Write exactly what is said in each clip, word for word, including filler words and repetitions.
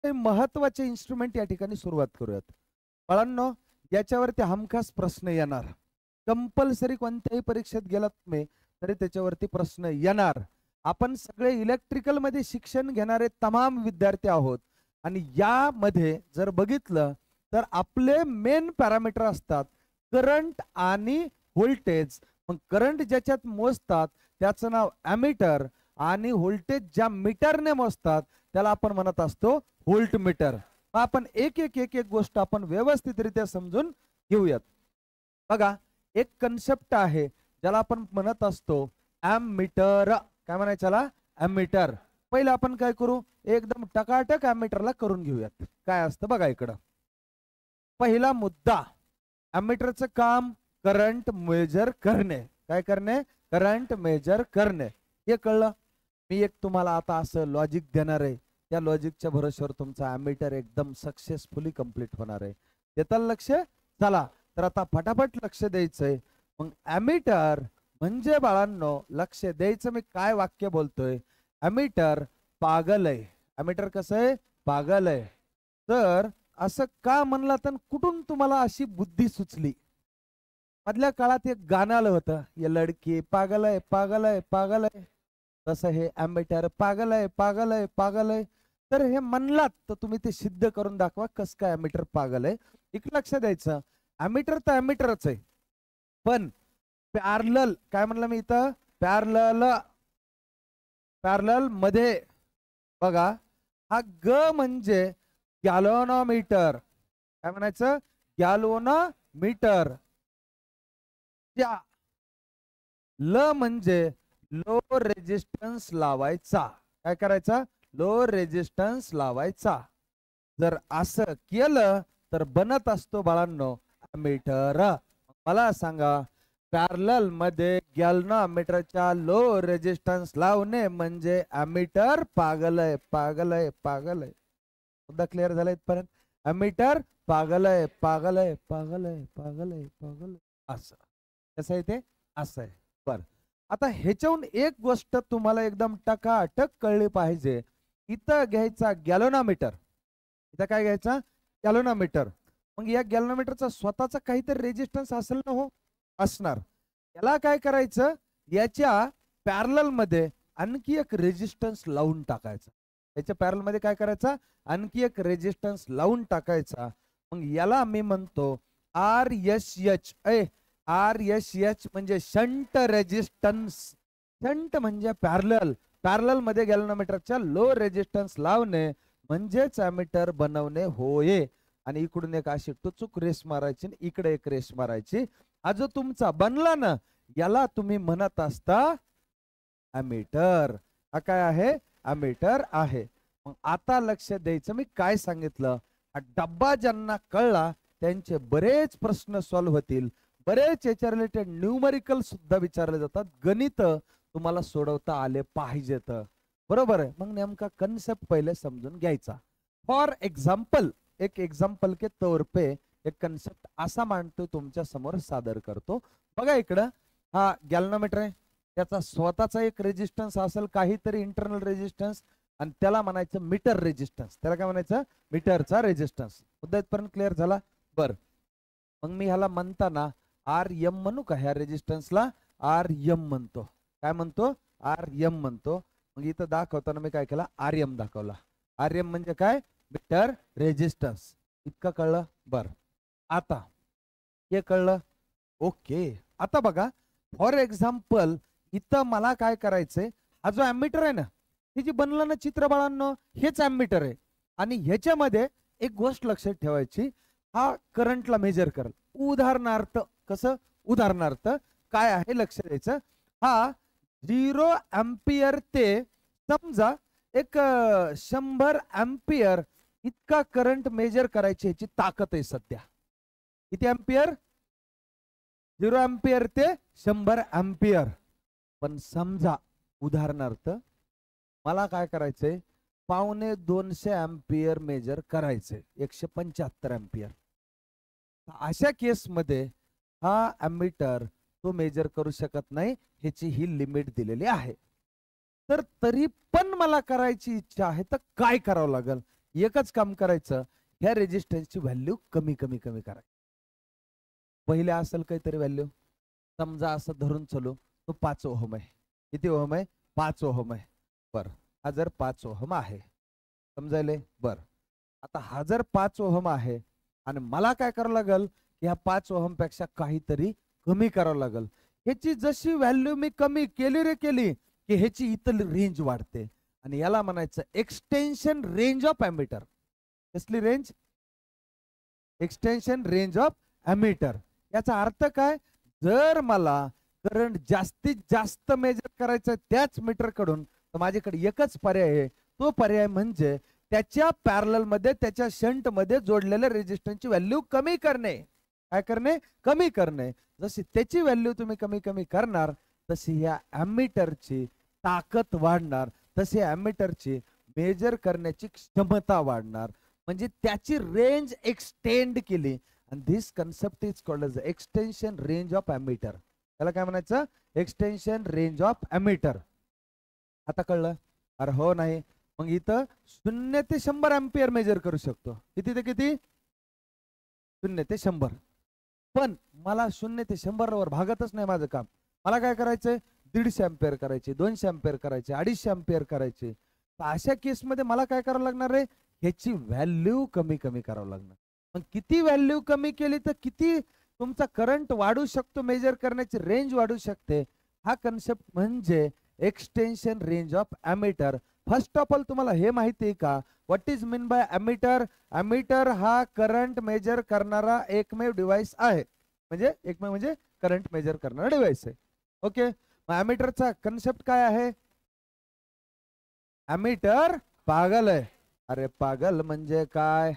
महत्वाचे इन्स्ट्रुमेंट या ठिकाणी सुरुवात करूयात. बाळांनो, याच्यावरती हमखास प्रश्न येणार. कंपल्सरी कोणत्याही परीक्षेत गेलात तुम्ही तरी त्याच्यावरती प्रश्न येणार. आपण सगळे इलेक्ट्रिकल मध्ये शिक्षण घेणारे तमाम विद्यार्थी आहोत आणि यामध्ये जर बघितलं तर आपले मेन पॅरामीटर असतात करंट आणि व्होल्टेज. मग करंट ज्याच्यात मोजतात त्याचं नाव ॲमीटर आणि व्होल्टेज ज्या मीटरने मोजतात त्याला आपण म्हणत असतो व्होल्टमीटर. आपण एक एक एक एक गोष्ट आपण व्यवस्थितरित्या समजून घेऊयात. बघा, एक कन्सेप्ट आहे ज्याला आपण म्हणत असतो ॲमीटर. काय म्हणायचं त्याला? ॲमीटर. पहिलं आपण काय करू, एकदम टकाटक ॲमीटरला करून घेऊयात. काय असतं बघा इकडं. पहिला मुद्दा, ॲमीटरचं काम करंट मेजर करणे. काय करणे? करंट मेजर करणे. हे कळलं. मी एक तुम्हाला आता असं लॉजिक देणार आहे, त्या लॉजिकच्या भरोश्यावर तुमचा ॲमीटर एकदम सक्सेसफुली कंप्लीट होणार आहे. देताल लक्ष? चला तर आता फटाफट लक्ष द्यायचंय. मग ॲमीटर म्हणजे बाळांनो लक्ष द्यायचं, मी काय वाक्य बोलतोय. ॲमीटर पागल आहे. ॲमीटर कसं आहे? पागल आहे. तर असं का म्हणला तर कुठून तुम्हाला अशी बुद्धी सुचली? मधल्या काळात एक गाणं आलं होतं, ये लडकी पागल आहे पागल आहे पागल आहे. तसं हे ॲमीटर पागल आहे पागल आहे पागल आहे. तर हे म्हणलात तर तुम्ही ते सिद्ध करून दाखवा कसं काय ॲमीटर पागल आहे. एक लक्ष द्यायचं, ॲमीटर तर ॲमीटरच आहे, पण पॅरलल काय म्हणलं मी इथं? पॅरलल. पॅरलल मध्ये बघा, हा ग म्हणजे गॅल्व्हनोमीटर. काय म्हणायचं? गॅल्व्हनोमीटर. त्या ल म्हणजे लो रेजिस्टन्स लावायचा. काय करायचा? लो रेजिस्टन्स लावायचा. जर असं केलं तर बनत असतो बाळांनो ॲमीटर. मला सांगा, पॅरलल मध्ये गॅल्व्हनोमीटरच्या लो रेजिस्टन्स लावणे म्हणजे ॲमीटर पागल आहे पागल आहे पागल आहे. मुद्दा क्लिअर झाला इथपर्यंत? ॲमीटर पागल आहे पागल आहे पागल आहे पागल आहे पागल आहे. असं कसं आहे ते? असं आहे. बरं, आता ह्याच्याहून एक गोष्ट तुम्हाला एकदम टकाटक कळली पाहिजे. इथं घ्यायचा गॅल्व्हनोमीटर. इथं काय घ्यायचा? गॅल्व्हनोमीटर. मग या गॅल्व्हनोमीटरचा स्वतःचा काहीतरी रेजिस्टन्स असेल ना? हो, असणार. याला काय करायचं, याच्या पॅरलल मध्ये आणखी एक रेजिस्टन्स लावून टाकायचा. याच्या पॅरलल मध्ये काय करायचा? आणखी एक रेजिस्टन्स लावून टाकायचा. मग याला मी म्हणतो R S H. A R S H म्हणजे शंट रेजिस्टन्स. शंट म्हणजे पॅरलल. पॅरलल मध्ये गॅल्व्हनोमीटरच्या लो रेजिस्टन्स लावणे म्हणजेच ॲमीटर बनवणे होय. आणि इकडून एक अशी टुचूक रेस मारायची, इकडे एक रेस मारायची. हा जो तुमचा बनला ना, याला तुम्ही म्हणत असता ॲमीटर. हा काय आहे? ॲमीटर आहे. मग आता लक्ष द्यायचं, मी काय सांगितलं. हा डब्बा ज्यांना कळला त्यांचे बरेच प्रश्न सॉल्व्ह होतील. बरेच याच्या रिलेटेड न्यूमरिकल सुद्धा विचारले जातात. गणित तुम्हाला सोडवता आले पाहिजेत. बरोबर आहे. मग नेमका कन्सेप्ट पहिले समजून घ्यायचा. फॉर एक्झाम्पल, एक एक्झाम्पल के तौर पे एक कन्सेप्ट असा मांडतो, तुमच्या समोर सादर करतो. बघा इकडं हा गॅल्व्हनोमीटर आहे. त्याचा स्वतःचा एक रेजिस्टन्स असेल, काहीतरी इंटरनल रेजिस्टन्स, आणि त्याला म्हणायचं मीटर रेजिस्टन्स. त्याला काय म्हणायचं? मीटरचा रेजिस्टन्स. मुद्दा इथपर्यंत क्लिअर झाला? बर, मग मी ह्याला म्हणताना आर एम म्हणू का? ह्या रेजिस्टन्सला आर एम म्हणतो. काय म्हणतो? आर एम म्हणतो. मग इथं दाखवताना मी काय केला? आर एम दाखवला. आर एम म्हणजे काय? Meter resistance. इतकं कळलं? बर, आता हे कळलं? ओके. आता बघा, फॉर एक्झाम्पल इथं मला काय करायचंय, हा जो ॲमीटर आहे ना, हे जे बनलं ना चित्र बाळांनो, हेच ॲमीटर आहे. आणि ह्याच्यामध्ये एक गोष्ट लक्षात ठेवायची, हा करंटला मेजर करेल. उदाहरणार्थ कसं? उदाहरणार्थ काय आहे लक्ष द्यायचं. हा झिरो अँपियर ते समजा एक शंभर अँपियर इतका करंट मेजर करायची ह्याची ताकद आहे सध्या. किती अँपियर? झिरो अँपियर ते शंभर अँपियर. पण समजा उदाहरणार्थ मला काय करायचंय, पावणे दोनशे अँपियर मेजर करायचंय, एकशे पंच्याहत्तर अँपियर. अशा केसमध्ये हा ॲमीटर तो मेजर करू शकत नाही, ह्याची ही लिमिट दिलेली आहे. तर तरी पण मला करायची इच्छा आहे, तर काय करावं लागेल एकच काम करायचं, ह्या रेजिस्टन्सची व्हॅल्यू कमी कमी कमी करायची. पहिले असेल काहीतरी व्हॅल्यू, समजा असं धरून चलो तो पाच ओहम आहे. किती ओहम आहे? पाच ओहम आहे. बर, हा जर पाच ओहम आहे, समजायले? बर, आता हा जर पाच ओहम आहे आणि मला काय करावं लागल की ह्या पाच ओहम पेक्षा काहीतरी कमी करावं लागल. ह्याची जशी व्हॅल्यू मी कमी केली रे केली की ह्याची इतर रेंज वाढते आणि याला म्हणायचं एक्सटेन्शन रेंज ऑफ ॲमीटर. कसली रेंज? Extension range of ammeter. याचा अर्थ काय? जर मला करंट जास्तीत जास्त मेजर करायचं त्याच मीटर कडून, तर माझ्याकडे एकच पर्याय आहे. तो पर्याय म्हणजे त्याच्या पॅरलल मध्ये, त्याच्या शंट मध्ये जोडलेल्या रेजिस्टन्सची व्हॅल्यू कमी करणे. काय करणे? कमी करणे. जशी त्याची व्हॅल्यू तुम्ही कमी कमी करणार तशी या ॲमीटरची ताकद वाढणार, तशी ॲमीटरची मेजर करण्याची क्षमता वाढणार, म्हणजे त्याची रेंज एक्सटेंड केली. आणि this concept is called as extension range of ammeter. त्याला काय म्हणायचं? Extension range of ammeter. आता कळलं? अरे हो नाही, मग इथं शून्य ते शंभर अँपियर मेजर करू शकतो. किती ते किती? शून्य ते शंभर. पण मला शून्य ते शंभर वर भागतच नाही माझं काम. मला काय करायचंय? दीडशे अँपियर करायचे, दोनशे अँपियर करायचे, अडीचशे अँपियर करायचे. तर अशा केसमध्ये मला काय करावं लागणार आहे? ह्याची व्हॅल्यू कमी कमी करावं लागणार. मग किती व्हॅल्यू कमी केली तर किती तुमचा करंट वाढू शकतो, मेजर करण्याची रेंज वाढू शकते. हा कन्सेप्ट म्हणजे extension range of ammeter. First of all तुम्हाला हे माहिती आहे का what is mean by ammeter? Ammeter हा करंट मेजर करणारा एकमेव डिव्हाइस आहे. म्हणजे एकमेव म्हणजे करंट मेजर करणारा डिव्हाइस आहे. ओके, मग ॲमीटरचा कन्सेप्ट काय आहे? ॲमीटर पागल आहे. अरे पागल म्हणजे काय?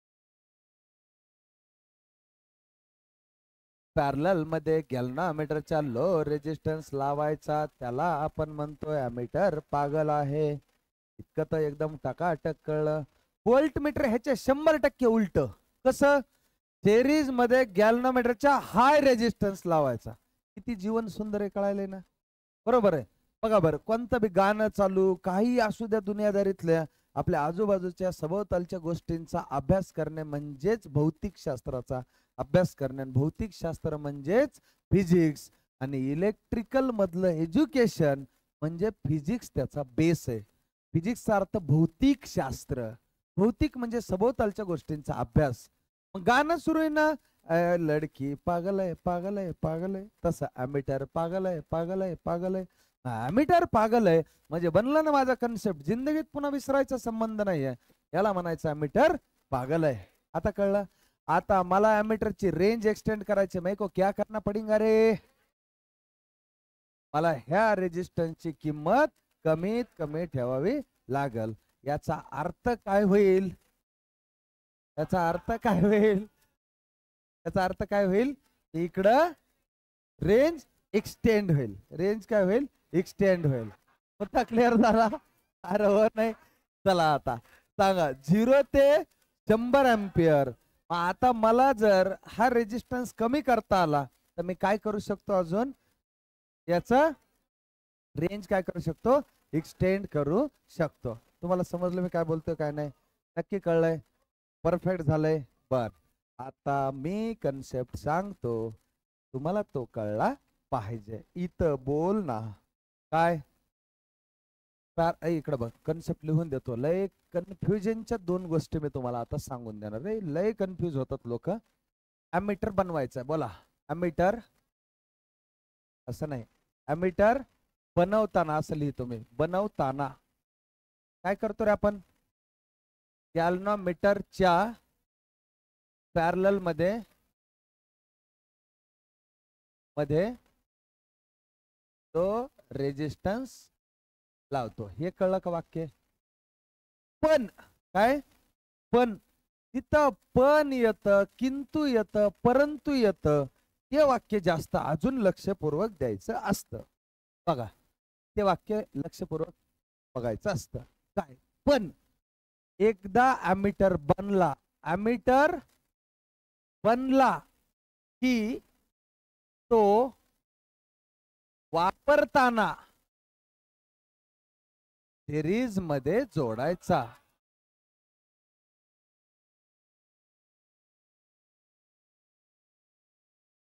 पॅरलल मध्ये गॅल्व्हनोमीटरच्या लो रेजिस्टन्स लावायचा, त्याला आपण म्हणतोय ॲमीटर पागल आहे. इतकं तर एकदम टकाटक कळलं. व्होल्टमीटर ह्याच्या शंभर टक्के उलट. कसं? सिरीज मध्ये गॅल्व्हनोमीटरच्या हाय रेजिस्टन्स लावायचा. किती जीवन सुंदर आहे, कळायलंय ना? बरोबर आहे. बघा बरं, कोणतं बी गाणं चालू, काही असू द्या दुनियादारीतल्या, आपल्या आजूबाजूच्या सभोवतालच्या गोष्टींचा अभ्यास करणे म्हणजेच भौतिक शास्त्राचा अभ्यास करणे. भौतिक शास्त्र म्हणजेच फिजिक्स, आणि इलेक्ट्रिकल मधलं एज्युकेशन म्हणजे फिजिक्स त्याचा बेस आहे. फिजिक्सचा अर्थ भौतिक शास्त्र. भौतिक म्हणजे सभोवतालच्या गोष्टींचा अभ्यास. मग गाणं सुरू आहे ना, लडकी पागल आहे पागल आहे पागल आहे, तसं ॲमीटर पागल आहे पागल आहे पागल आहे. ॲमीटर पागल आहे म्हणजे बनला ना माझा कन्सेप्ट. जिंदगीत पुन्हा विसरायचा संबंध नाहीये, याला म्हणायचं ॲमीटर पागल आहे. आता कळलं? आता मला ॲमीटरची रेंज एक्सटेंड करायची, मैं को क्या करना पडेगा रे? मला ह्या रेजिस्टन्सची किंमत कमीत कमी ठेवावी लागल. याचा अर्थ काय होईल? याचा अर्थ काय होईल? याचा अर्थ काय होईल? इकडं रेंज एक्सटेंड होईल. रेंज काय होईल? एक्सटेंड होईल. होता क्लिअर झाला? अरे हो नाही? चला आता सांगा, झिरो ते शंभर अँपियर. आता मला जर हा रेजिस्टन्स कमी करता आला तर मी काय करू शकतो? अजून याचा रेंज काय करू शकतो? एक्सटेंड करू शकतो. तुम्हाला समजलं मी काय बोलतोय काय नाही? नक्की कळलंय? परफेक्ट झालंय? बर, आता मी कन्सेप्ट सांगतो, तुम्हाला तो कळला पाहिजे. इथं बोल ना. काय? इकडे बघ, कन्सेप्ट लिहून देतो. लय कन्फ्युजनच्या दोन गोष्टी मी तुम्हाला आता सांगून देणार रे. लय कन्फ्युज होतात लोक. ॲमीटर बनवायचं, बोला. ॲमीटर असं नाही, ॲमीटर बनवताना असं लिहितो मी. बनवताना काय करतो रे आपण? गॅल्व्हनोमीटरच्या पॅरलल मध्ये मध्ये तो रेजिस्टन्स लावतो. हे कळलं का वाक्य? पण काय? पण तिथं पण येतं, किंतु येतं, परंतु येतं, ते वाक्य जास्त अजून लक्षपूर्वक द्यायचं असतं. बघा, ते वाक्य लक्षपूर्वक बघायचं असतं. काय? पण एकदा ॲमीटर बनला, ॲमीटर बनला की तो वापरताना सिरीज मध्ये जोडायचा.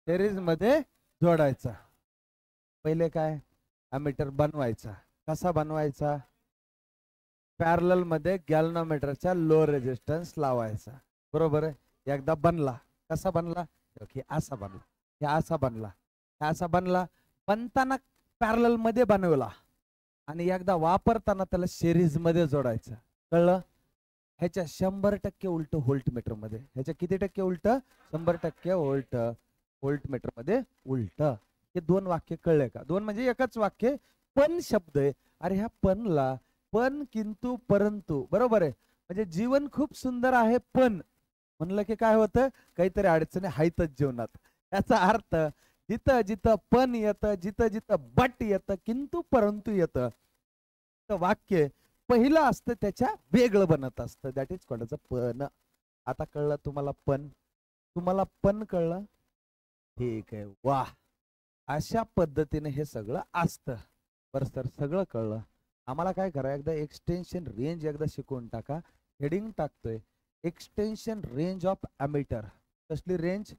सिरीज मध्ये जोडायचा. पहिले काय अमीटर बनवायचा. कसा बनवायचा? पॅरलल मध्ये गॅल्व्हनोमीटरच्या लो रेजिस्टन्स लावायचा. बरोबर आहे. एकदा बनला. कसा बनला? ओके असा बनला. हे असा बनला. हे असा बनला. बनताना पॅरलल मध्ये बनवला आणि एकदा वापरताना त्याला सिरीज मध्ये जोडायचं. कळलं? ह्याच्या शंभर टक्के उलट व्होल्ट मीटर मध्ये. ह्याच्या किती टक्के उलट? शंभर टक्के व्होल्ट व्होल्ट मीटर मध्ये उलट. हे दोन वाक्य कळले का? दोन म्हणजे एकच वाक्य. पण शब्द आहे. अरे ह्या पणला पण किंतु परंतु बरोबर आहे. म्हणजे जीवन खूप सुंदर आहे पण म्हणलं की काय होतं? काहीतरी अडचणी आहेतच जीवनात. याचा अर्थ जिथं जिथं पण येतं, जिथं जिथं बट येतं, किंतु परंतु येतं, तर वाक्य पहिलं असतं त्याच्या वेगळं बनत असतं. दॅट इज कोणाचं? पण. आता कळलं तुम्हाला पण? तुम्हाला पण कळलं? ठीक आहे. वा, अशा पद्धतीने हे सगळं असतं. बरं सर सगळं कळलं. आम्हाला काय करा, एकदा एक्सटेन्शन रेंज एकदा शिकवून टाका. हेडिंग टाकतोय एक्सटेन्शन रेंज ऑफ अमीटर. कसली रेंज?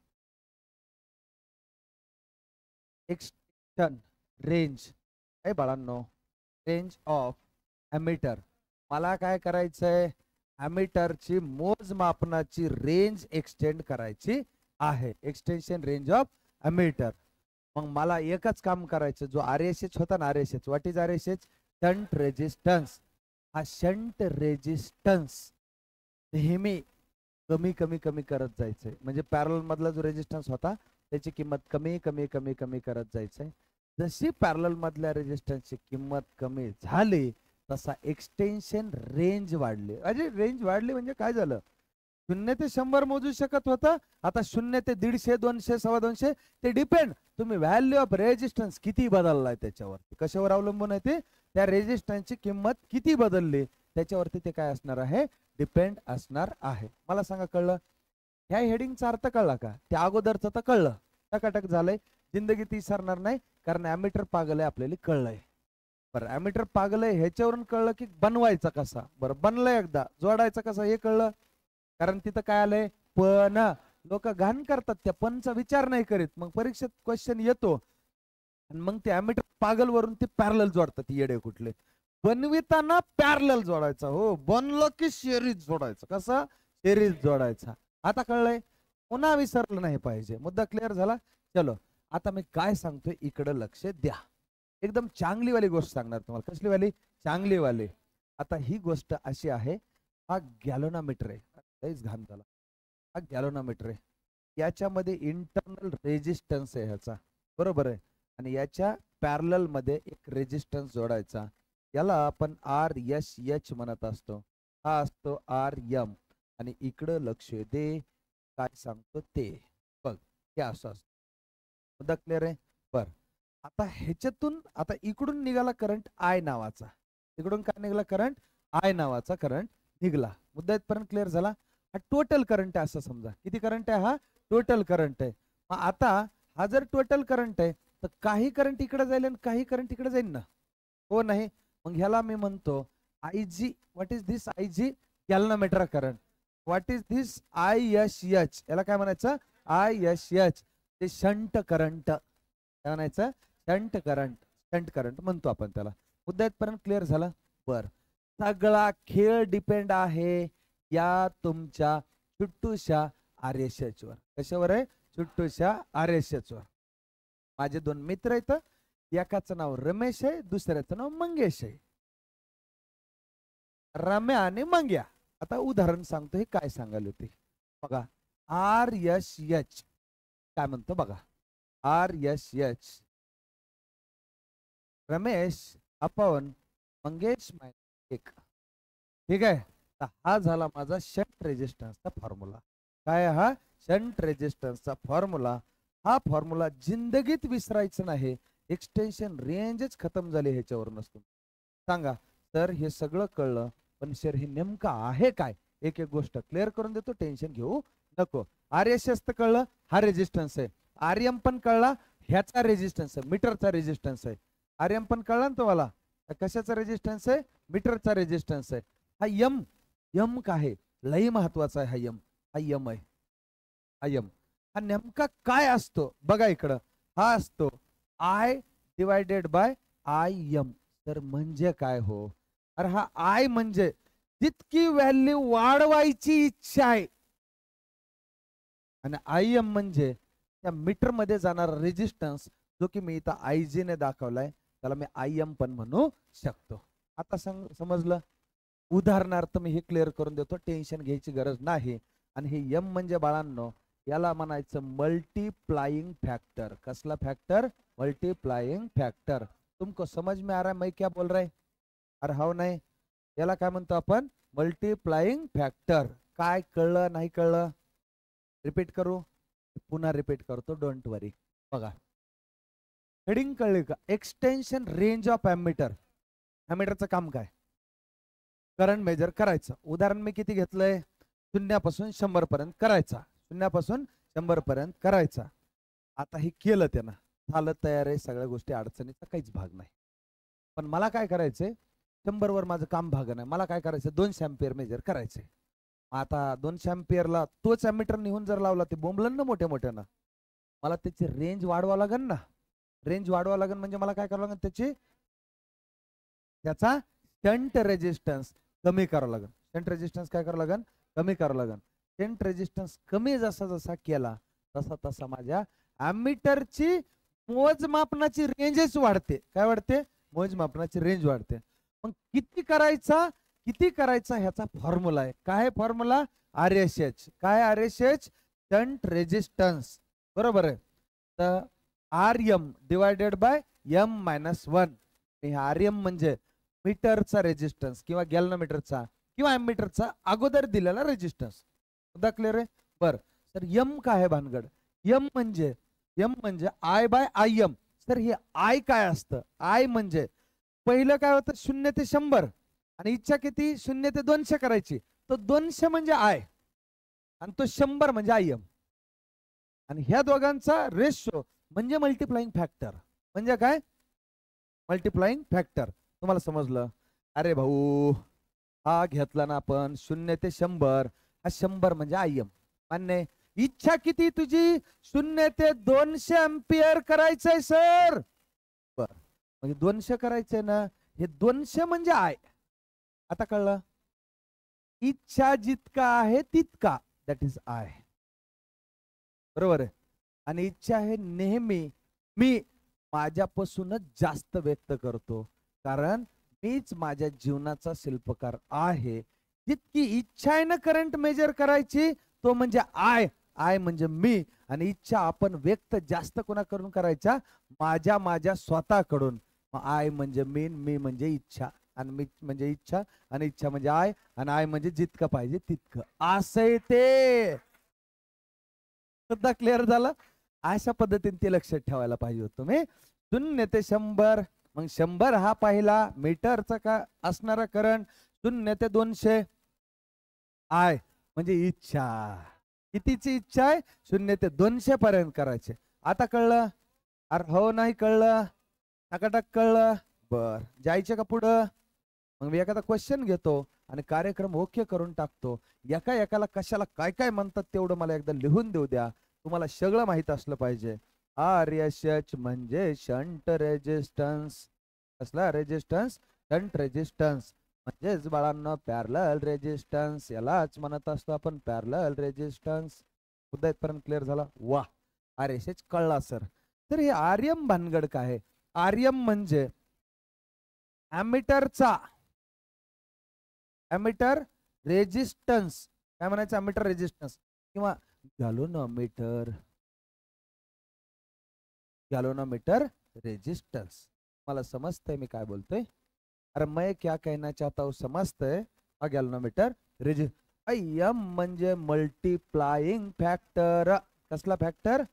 Extension range. काय बाळांनो? Range of ammeter. मला काय करायचंय? अमीटरची मोजमापनाची रेंज एक्सटेंड करायची आहे. Extension range of ammeter. मग मला एकच काम करायचं. जो आर एस एच होता ना, R S H. What is R S H? Shunt resistance. हा शंट रेजिस्टन्स नेहमी कमी कमी कमी करत जायचंय. म्हणजे पॅरलल मधला जो रेजिस्टन्स होता त्याची किंमत कमी कमी कमी कमी करत जायचंय. जशी पॅरलल मधल्या रेजिस्टन्सची किंमत कमी झाली तसा एक्सटेन्शन रेंज वाढली. अरे रेंज वाढली म्हणजे काय झालं? शून्य ते शंभर मोजू शकत होतं, आता शून्य ते दीडशे, दोनशे, सव्वा दोनशे. ते डिपेंड तुम्ही व्हॅल्यू ऑफ रेजिस्टन्स किती बदललाय त्याच्यावरती. कशावर अवलंबून आहे ते? त्या रेजिस्टन्सची किंमत किती बदलली त्याच्यावरती ते काय असणार आहे? डिपेंड असणार आहे. मला सांगा कळलं? ह्या हेडिंगचा अर्थ कळला का? त्या अगोदरचं तर कळलं, टकाटक झालंय. जिंदगी ती सरणार नाही कारण अमीटर पागल आहे आपल्याला कळलंय. बरं अमीटर पागल आहे ह्याच्यावरून कळलं की बनवायचा कसा. बरं बनलंय एकदा, जोडायचा कसा हे कळलं. कारण तिथं काय आलंय? पण. लोक घाण करतात, त्या पणचा विचार नाही करीत. मग परीक्षेत क्वेश्चन येतो आणि मग ते अमीटर पागल वरून ते पॅरलल जोडतात येडे कुठले. बनविताना पॅरलल जोडायचा. हो, बनलं की सिरीज जोडायचं. कसं? सिरीज जोडायचा. आता कळलंय? पुन्हा विसरलं नाही पाहिजे. मुद्दा क्लिअर झाला? चलो आता मी काय सांगतोय इकडे लक्ष द्या. एकदम चांगली वाली गोष्ट सांगणार तुम्हाला. कसली वाली? चांगली वाली. आता ही गोष्ट अशी आहे, हा गॅल्व्हनोमीटर आहे. काहीच घाण झाला. हा गॅल्व्हनोमीटर आहे. याच्यामध्ये इंटरनल रेजिस्टन्स आहे ह्याचा. बरोबर आहे. आणि याच्या पॅरलल मध्ये एक रेजिस्टन्स जोडायचा. याला आपण आर एस एच म्हणत असतो. हा असतो आर एम. आणि इकडं लक्ष दे काय सांगतो ते बघ. हे असं असतं. मुद्दा क्लिअर आहे? बर आता ह्याच्यातून आता इकडून निघाला करंट आय नावाचा. इकडून काय निघाला? करंट आय नावाचा करंट निघाला. मुद्दा इथपर्यंत क्लिअर झाला? हा टोटल करंट आहे असं समजा. किती करंट आहे? हा टोटल करंट आहे. मग आता हा जर टोटल करंट आहे तर काही करंट इकडे जाईल आणि काही करंट इकडे जाईल ना, हो नाही? मग ह्याला मी म्हणतो I G. What is this? I G galvanometer current. What is this? I S H. याला काय म्हणायचं? I S H. ते शंट करंट. काय म्हणायचं? Shunt current. शंट करंट म्हणतो आपण त्याला. मुद्दा इथपर्यंत क्लिअर झाला? बर सगळा खेळ डिपेंड आहे या तुमच्या छुट्टूशा आर एस एच वर. कशावर आहे? छुट्टूशा आर एस एच वर. माझे दोन मित्र आहेत. एकाचं नाव रमेश आहे, दुसऱ्याचं नाव मंगेश आहे. रम्या आणि मंग्या. आता उदाहरण सांगतो. हे काय सांगायला होते बघा. आर एस एच काय म्हणतो बघा. R S H Ramesh upon Mangesh minus एक. ठीक आहे. तर हा झाला माझा शंट रेजिस्टन्सचा फॉर्म्युला. काय? हा शंट रेजिस्टन्सचा फॉर्म्युला. हा फॉर्म्युला जिंदगीत विसरायचं नाही. एक्सटेन्शन रेंजच खतम झाली ह्याच्यावर नसतो. सांगा सर हे सगळं कळलं पण सर हे नेमकं आहे काय? एक एक गोष्ट क्लिअर करून देतो, टेन्शन घेऊ नको. आर एस एस तर कळलं, हा रेजिस्टन्स आहे. आर एम पण कळला, ह्याचा रेजिस्टन्स आहे, मीटरचा रेजिस्टन्स आहे. आर एम पण कळला ना तुम्हाला? कशाचा रेजिस्टन्स आहे? मीटरचा रेजिस्टन्स आहे. हा यम. यम काय आहे? लई महत्वाचा आहे हा यम. हा यम आहे. हा यम. हा नेमका काय असतो बघा इकडं. हा असतो I divided by I M. तर म्हणजे काय हो? अरे हा आय म्हणजे जितकी व्हॅल्यू वाढवायची इच्छा आहे, आणि आय एम म्हणजे त्या मीटर मध्ये जाणारा रेजिस्टन्स, जो की मी इथं आय जी ने दाखवलाय, त्याला मी आय एम पण म्हणू शकतो. आता सांग समजलं. उदाहरणार्थ मी हे क्लिअर करून देतो, टेन्शन घ्यायची गरज नाही. आणि हे एम म्हणजे बाळांनो, याला म्हणायचं मल्टीप्लाइंग फॅक्टर. कसला फॅक्टर? Multiplying factor. तुमको समझ में आ रहा है मैं क्या बोल रहा है? अरे हो नाही, याला काय म्हणतो आपण? Multiplying factor. काय कळलं नाही कळलं? रिपीट करू? पुन्हा रिपीट करतो, डोंट वरी. बघा हेडिंग कळली का? Extension range of ammeter. ॲमीटरचं काम काय? करंट मेजर करायचं. उदाहरण मी किती घेतलंय? शून्यापासून शंभर पर्यंत करायचा. शून्यापासून शंभर पर्यंत करायचा. आता हे केलं त्यानं, झालं तयार आहे, सगळ्या गोष्टी, अडचणीचा काहीच भाग नाही. पण मला काय करायचंय? शंभर वर माझं काम भाग नाही. मला काय करायचं? दोनशे अँपिअर मेजर करायचंय. आता दोनशे अँपिअरला तोच ॲमीटर निहून जर लावला, ते बोंबलन ना मोठ्या मोठ्यानं, मला त्याची रेंज वाढवा लागेल ना. रेंज वाढवा लागेल म्हणजे मला काय करावं लागेल? त्याची त्याचा शंट रेजिस्टन्स कमी करावं लागेल. शंट रेजिस्टन्स काय करावं लागेल? कमी करावं लागेल. शंट रेजिस्टन्स कमी जसा जसा केला तसा तसा माझ्या ॲमीटरची मोजमापनाची रेंजच वाढते. काय वाढते? मोजमापनाची रेंज वाढते. मग किती करायचा किती करायचा ह्याचा फॉर्म्युला आहे. काय फॉर्म्युला? R S H. काय R S H? Shunt resistance. बरोबर आहे. तर R M divided by M minus one. हे आर एम म्हणजे मीटरचा रेजिस्टन्स किंवा गॅल्व्हनोमीटरचा किंवा ॲमीटरचा अगोदर दिलेला रेजिस्टन्स. सुद्धा क्लिअर आहे? बर सर, एम काय आहे भानगड? एम म्हणजे एम म्हणजे I by I M. Sir हे आय काय असतं? आय म्हणजे पहिलं काय होतं? शून्य ते शंभर, आणि इच्छा किती? शून्य ते दोनशे करायची. तो दोनशे म्हणजे आय आणि तो शंभर म्हणजे आय एम. आणि ह्या दोघांचा रेशो म्हणजे मल्टिप्लाइंग फॅक्टर. म्हणजे काय? Multiplying factor. तुम्हाला समजलं? अरे भाऊ, हा घेतला ना आपण शून्य ते शंभर, हा शंभर म्हणजे आय एम. मान्य? इच्छा किती तुझी? शून्य ते दोनशे अँपिअर करायचंय सर. बर, म्हणजे दोनशे करायचंय ना, हे दोनशे म्हणजे आय. आता कळलं? इच्छा जितका आहे तितका, दॅट इज आय. बरोबर आहे. आणि इच्छा हे नेहमी मी माझ्यापासूनच जास्त व्यक्त करतो, कारण मीच माझ्या जीवनाचा शिल्पकार आहे. जितकी इच्छा आहे ना करंट मेजर करायची, तो म्हणजे आय. आय म्हणजे मी. आणि इच्छा आपण व्यक्त जास्त कोणाकडून करायच्या? माझ्या माझ्या स्वतःकडून. आय म्हणजे मी, मी म्हणजे इच्छा, आणि मी म्हणजे इच्छा, आणि इच्छा म्हणजे आय, आणि आय म्हणजे जितकं पाहिजे तितकं. असं ते सुद्धा क्लिअर झालं? अशा पद्धतीने ते लक्षात ठेवायला पाहिजे होतं तुम्ही. शून्य ते शंभर, मग शंभर हा पहिला मीटरचा का असणारा करंट. शून्य ते दोनशे आय म्हणजे इच्छा. कितीची इच्छा आहे? शून्य ते दोनशे पर्यंत करायचे. आता कळलं? अरे हो नाही कळलं? टकाटक कळलं? बर, जायचे का पुढं? मग मी एखादा क्वेश्चन घेतो आणि कार्यक्रम ओके करून टाकतो. एका एकाला कशाला काय काय म्हणतात तेवढं मला एकदा लिहून देऊ द्या. तुम्हाला सगळं माहित असलं पाहिजे. आर एस एच म्हणजे शंट रेजिस्टन्स. कसला रेजिस्टन्स? Shunt resistance. म्हणजेच बाळांनो पॅरलल रेजिस्टन्स. यालाच म्हणत असतो आपण पॅरलल रेजिस्टन्स. सुद्धा इथपर्यंत क्लिअर झाला? वा, आर एस एच कळला सर. तर हे आर्यम भानगड काय आहे? आर्यम म्हणजे ॲमीटरचा ॲमीटर रेजिस्टन्स. काय म्हणायचं? ॲमीटर रेजिस्टन्स किंवा गॅल्व्हनोमीटर गॅल्व्हनोमीटर रेजिस्टन्स. मला समजतंय मी काय बोलतोय? अरे मैं क्या कहना चाहता हूं समजतंय? हा गॅल्व्हनोमीटर रेजिस. एम म्हणजे मल्टिप्लाइंग फॅक्टर. कसला फॅक्टर?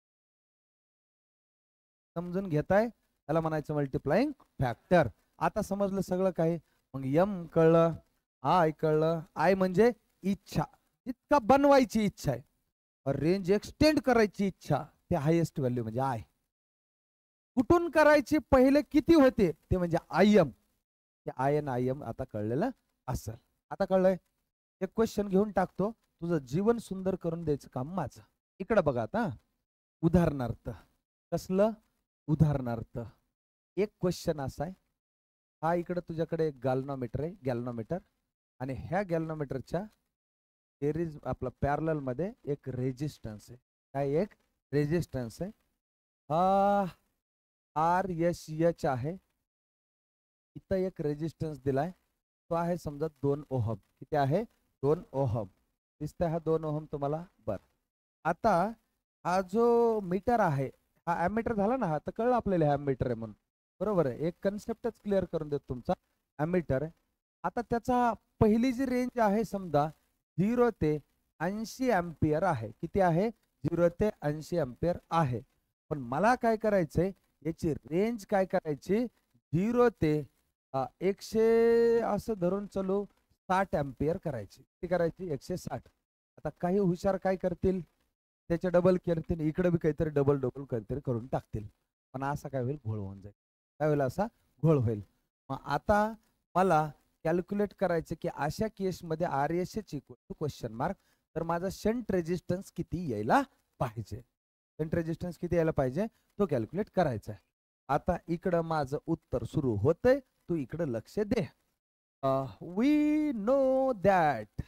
समजून घेताय? त्याला म्हणायचं मल्टिप्लाइंग फॅक्टर. आता समजलं सगळं काही? मग एम कळलं, आय कळलं. आय म्हणजे इच्छा, जितका बनवायची इच्छा आहे, रेंज एक्सटेंड करायची इच्छा, ते हायेस्ट व्हॅल्यू म्हणजे आय. कुठून करायची? पहिले किती होते ते म्हणजे आय एम. ते आय एन आय एम आता कळलेलं असेल. आता कळलंय? एक क्वेश्चन घेऊन टाकतो, तुझं जीवन सुंदर करून द्यायचं काम माझं. इकडे बघा आता उदाहरणार्थ कसलं उदाहरणार्थ एक क्वेश्चन असा आहे हा इकडे तुझ्याकडे एक गॅल्व्हनोमीटर आहे गॅल्व्हनोमीटर आणि ह्या गॅल्व्हनोमीटरच्या सिरीज आपला पॅरलल मध्ये एक रेजिस्टन्स आहे काय एक रेजिस्टन्स आहे हा आर एस एच आहे इथं एक रेजिस्टन्स दिलाय तो आहे समजा दोन ओहम किती आहे दोन ओहम दिसतंय हा दोन ओहम तुम्हाला बर आता हा जो मीटर आहे हा ॲमीटर झाला ना हा तर कळलं आपल्याला हा ॲमीटर आहे म्हणून बरोबर आहे एक कन्सेप्टच क्लिअर करून देतो तुमचा ॲमीटर आहे आता त्याचा पहिली जी रेंज आहे समजा झिरो ते ऐंशी अँपियर आहे किती आहे झिरो ते ऐंशी अँपियर आहे पण मला काय करायचंय याची रेंज काय करायची झिरो ते एकशे असं धरून चलो साठ अँपियर करायची ती करायची एकशे साठ आता काही हुशार काय करतील त्याचे डबल करतील इकडे बी काहीतरी डबल डबल काहीतरी करून टाकतील पण असा काय होईल घोळ होऊन जाईल काय होईल असा घोळ होईल मग आता मला कॅल्क्युलेट करायचं की अशा केसमध्ये R S H equal to question mark तर माझा शंट रेजिस्टन्स किती यायला पाहिजे शंट रेजिस्टन्स किती यायला पाहिजे तो कॅल्क्युलेट करायचा आहे आता इकडं माझं उत्तर सुरू होतंय तू इकडं लक्ष दे वी नो दॅट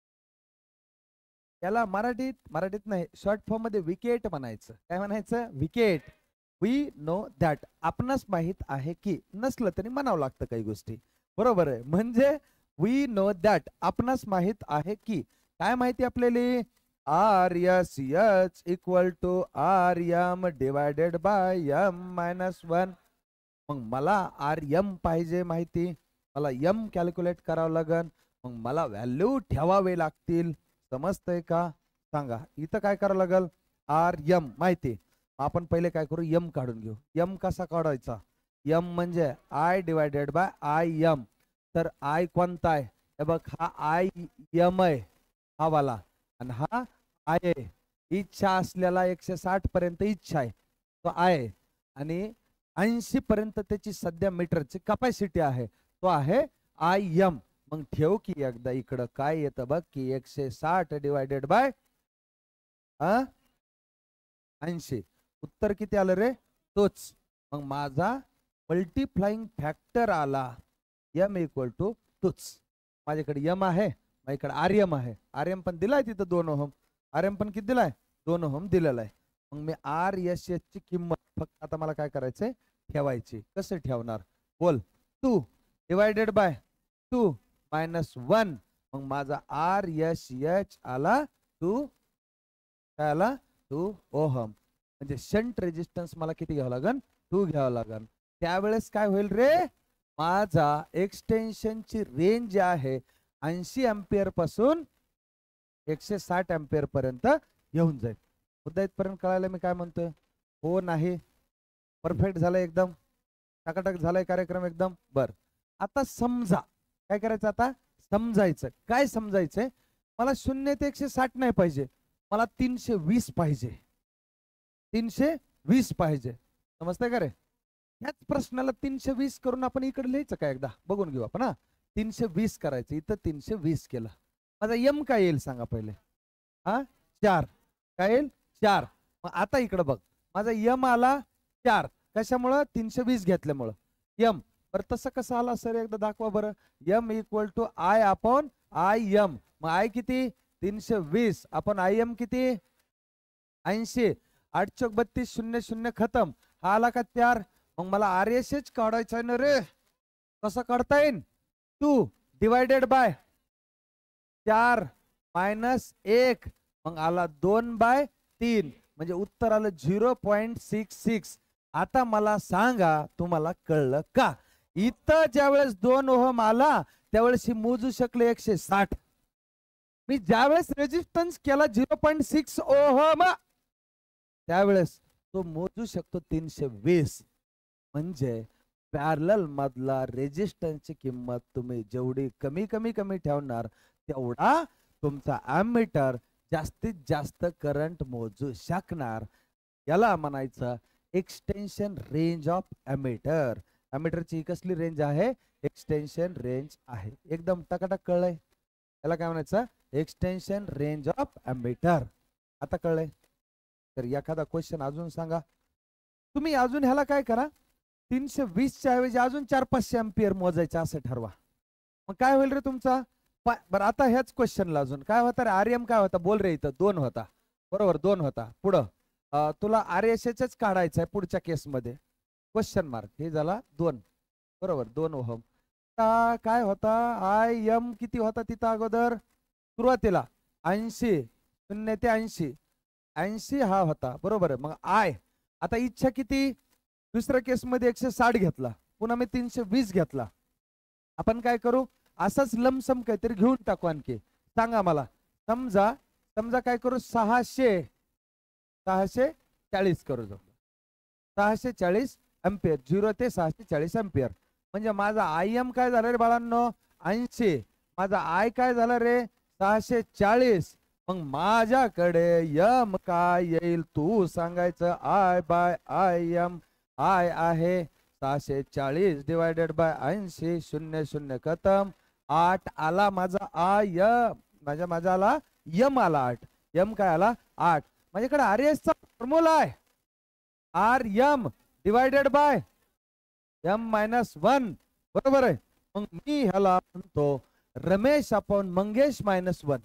याला मराठीत मराठीत नाही शॉर्ट फॉर्म मध्ये विकेट म्हणायचं काय म्हणायचं विकेट वी नो दॅट आपणास माहित आहे की नसलं तरी म्हणावं लागतं काही गोष्टी बरोबर आहे म्हणजे वी नो दॅट आपणास माहित आहे की काय माहिती आपल्याला R S H equal to R M divided by M minus one मग मला आर एम पाहिजे माहिती मला एम कॅल्क्युलेट करावं लागेल मग मला व्हॅल्यू ठेवावे लागतील समजतंय का सांगा इथं काय करावं लागेल आर एम माहिती आपण पहिले काय करू एम काढून घेऊ एम कसा काढायचा एम म्हणजे I divided by I M तर आय कोणता आहे हे बघ हा आय एम आहे हा वाला आणि हा आय आहे इच्छा असलेला एकशे साठ पर्यंत इच्छा आहे तो आहे आणि ऐंशी पर्यंत त्याची सध्या मीटरची कपॅसिटी आहे तो आहे आय एम मग ठेव की एकदा इकडं काय येतं बघ की एकशे साठ डिवायडेड बाय ऐंशी उत्तर किती आलं रे तोच मग माझा मल्टीप्लाइंग फॅक्टर आला एम इक्वल टू तोच माझ्याकडे एम आहे माझ्याकडे आर एम आहे आर एम पण दिलाय तिथं दोन ओहम आर एम पण किती दिलाय दोन ओहम दिलेला आहे मग मी आर एस एच ची किंमत फक्त आता मला काय करायचंय ठेवायची कसं ठेवणार बोल two divided by two minus one मग माझा आर एस एच आला टू काय आला टू ओहम म्हणजे शंट रेजिस्टन्स मला किती घ्यावं लागन टू घ्यावं लागन त्यावेळेस काय होईल रे माझा एक्सटेन्शनची रेंज आहे ऐंशी अँपियर पासून एकशे साठ अँपियर पर्यंत येऊन जाईल मुद्दा इथपर्यंत कळायला मी काय म्हणतोय हो नाही परफेक्ट झालं एकदम टकाटक झालाय कार्यक्रम एकदम बर आता समजा काय करायचं आता समजायचं काय समजायचंय मला शून्य ते एकशे साठ नाही पाहिजे मला तीनशे वीस पाहिजे तीनशे वीस पाहिजे समजतंय का रे ह्याच प्रश्नाला तीनशे वीस करून आपण इकडे लिहायचं का एकदा बघून घेऊ आपण हा तीनशे वीस करायचं इथं तीनशे वीस केलं माझा यम काय येईल सांगा पहिले हा चार काय येईल चार मग आता इकडं बघ माझा यम आला चार कशामुळं तीनशे वीस घेतल्यामुळं यम बरं तसं कसं आला सर एकदा दाखवा बरं M equal to I upon I M मग आय किती तीनशे वीस आपण आय एम किती ऐंशी आठ चौक बत्तीस शून्य शून्य खतम हा आला का चार मग मला आर एस एच काढायचा आहे ना रे कसं काढता येईल टू डिवायडेड बाय चार मायनस एक मग आला दोन बाय तीन म्हणजे उत्तर आलं झिरो पॉइंट सिक्स सिक्स आता मला सांगा तुम्हाला कळलं का इथं ज्यावेळेस दोन ओहम आला त्यावेळेस ही मोजू शकले एकशे साठ मी ज्यावेळेस रेजिस्टन्स केला झिरो पॉइंट सिक्स ओहम त्यावेळेस तो मोजू शकतो तीनशे वीस म्हणजे पॅरलल मधला रेजिस्टन्सची किंमत तुम्ही जेवढी कमी कमी कमी ठेवणार तेवढा तुमचा ॲमीटर जास्तीत जास्त करंट मोजू शकणार याला म्हणायचं एक्सटेन्शन रेंज ऑफ ॲमीटर ॲमीटरची कसली रेंज आहे एक्सटेन्शन रेंज आहे एकदम टकाटक कळलंय याला काय म्हणायचं एक्सटेन्शन रेंज ऑफ ॲमीटर आता कळलंय तर एखादा क्वेश्चन अजून सांगा. तुम्ही अजून ह्याला काय करा, तीनशे वीसच्या ऐवजी अजून चार पाचशे अँपियर मोजायचे असं ठरवा. मग काय होईल रे तुमचा. बरं आता ह्याच क्वेश्चनला अजून काय होता रे, आर्यम काय होता बोल रे, इथं दोन होता बरोबर, दोन होता. पुढं तुला आर एस एच काढायचं आहे पुढच्या केसमध्ये, क्वेश्चन मार्क, हे झाला दोन बरोबर, दोन ओहम. काय होता आय एम किती होता तिथं अगोदर सुरुवातीला, ऐंशी, शून्य ते ऐंशी, ऐंशी हा होता बरोबर आहे. मग आय आता इच्छा किती, दुसऱ्या केसमध्ये एकशे साठ घेतला, पुन्हा मी तीनशे वीस घेतला. आपण काय करू, असंच लमसम काहीतरी घेऊन टाकू आणखी. सांगा मला, समजा समजा काय करू, सहाशे सहाशे चाळीस करू जाऊ, सहाशे चाळीस अँपियर, झिरो ते सहाशे चाळीस अँपियर. म्हणजे माझा आय एम काय झालं रे बाळांनो ऐंशी, माझा आय काय झाला रे सहाशे चाळीस. मग माझ्याकडे यम काय येईल तू सांगायचं, I by I M, I आहे सहाशे चाळीस डिवायडेड बाय ऐंशी, शून्य शून्य खतम, आठ आला माझा आय यम, माझ्या माझा आला यम आला आठ, यम काय आला आठ. माझ्याकडे आर एस चा फॉर्म्युला आहे, R M divided by M minus one बरोबर आहे. मग मी ह्याला म्हणतो Ramesh upon Mangesh minus one,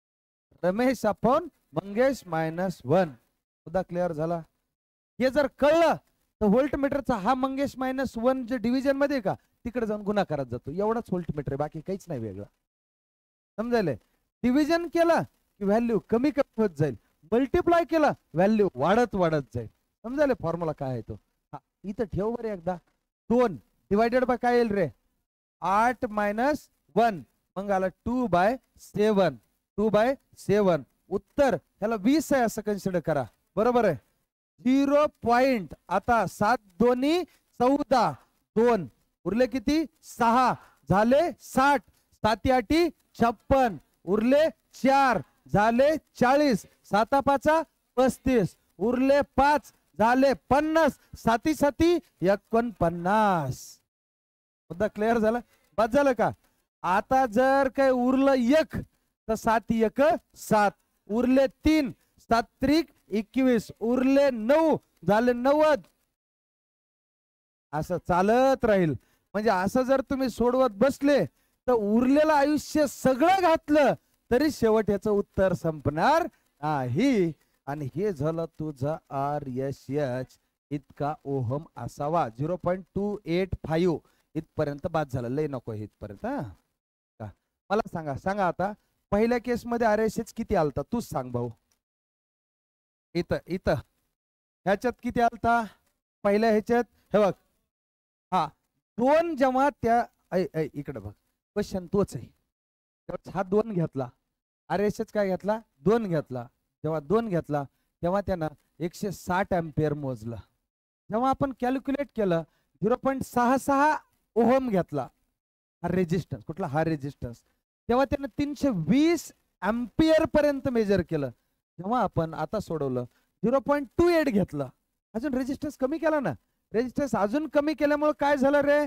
Ramesh upon Mangesh minus one. सुद्धा क्लिअर झाला. हे जर कळलं तर व्होल्ट मीटरचा हा मंगेश मायनस वन जे डिव्हिजन मध्ये का तिकडे जाऊन गुन्हा करत जातो, एवढाच व्होल्ट मीटर आहे, बाकी काहीच नाही वेगळं. समजायले, डिव्हिजन केलं की व्हॅल्यू कमी कमी होत जाईल, मल्टिप्लाय केलं व्हॅल्यू वाढत वाढत जाईल. समजायले फॉर्म्युला काय आहे तो. हा इथं ठेव बरं एकदा, दोन डिवायडेड बाय काय येईल रे, आठ मायनस वन, मग आला two by seven, two by seven. उत्तर ह्याला वीस आहे असं कन्सिडर करा बरोबर आहे. झिरो पॉइंट आता सात दोन्ही चौदा, दोन उरले किती सहा, झाले साठ, साती आठी छप्पन, उरले चार झाले चाळीस, साता पाचा पस्तीस, उरले पाच झाले पन्नास, साती साती एकोणपन्नास. मुद्दा क्लिअर झाला, बस झालं का. आता जर काय उरलं एक तर सात एक सात, उरले तीन, सात त्रिक एकवीस, उरले नऊ झाले नव्वद. असं चालत राहील. म्हणजे असं जर तुम्ही सोडवत बसले तर उरलेलं आयुष्य सगळं घातलं तरी शेवट याचं उत्तर संपणार नाही. आणि हे झालं तुझं आर एस एच इतका ओहम असावा, zero point two eight five इथपर्यंत बाद झालं, लय नको इथपर्यंत. हा मला सांगा सांगा आता पहिल्या केसमध्ये आर एस एच किती आलता तूच सांग भाऊ. इथं इथं ह्याच्यात किती आलता पहिल्या ह्याच्यात, हे बघ हा दोन, जेव्हा त्या इकडे बघ क्वेश्चन तोच आहे, हा दोन घेतला, आर एस एच काय घेतला दोन घेतला. जेव्हा दोन घेतला तेव्हा त्यानं एकशे साठ अँपियर मोजला. जेव्हा आपण कॅल्क्युलेट केलं झिरो पॉईंट सहा सहा ओहम घेतला, हा रेजिस्टन्स कुठला हा रेजिस्टन्स, तेव्हा त्यानं तीनशे वीस अँपियर पर्यंत मेजर केलं. जेव्हा आपण आता सोडवलं झिरो पॉईंट टू एट घेतलं, अजून रेजिस्टन्स कमी केला ना, रेजिस्टन्स अजून कमी केल्यामुळे काय झालं रे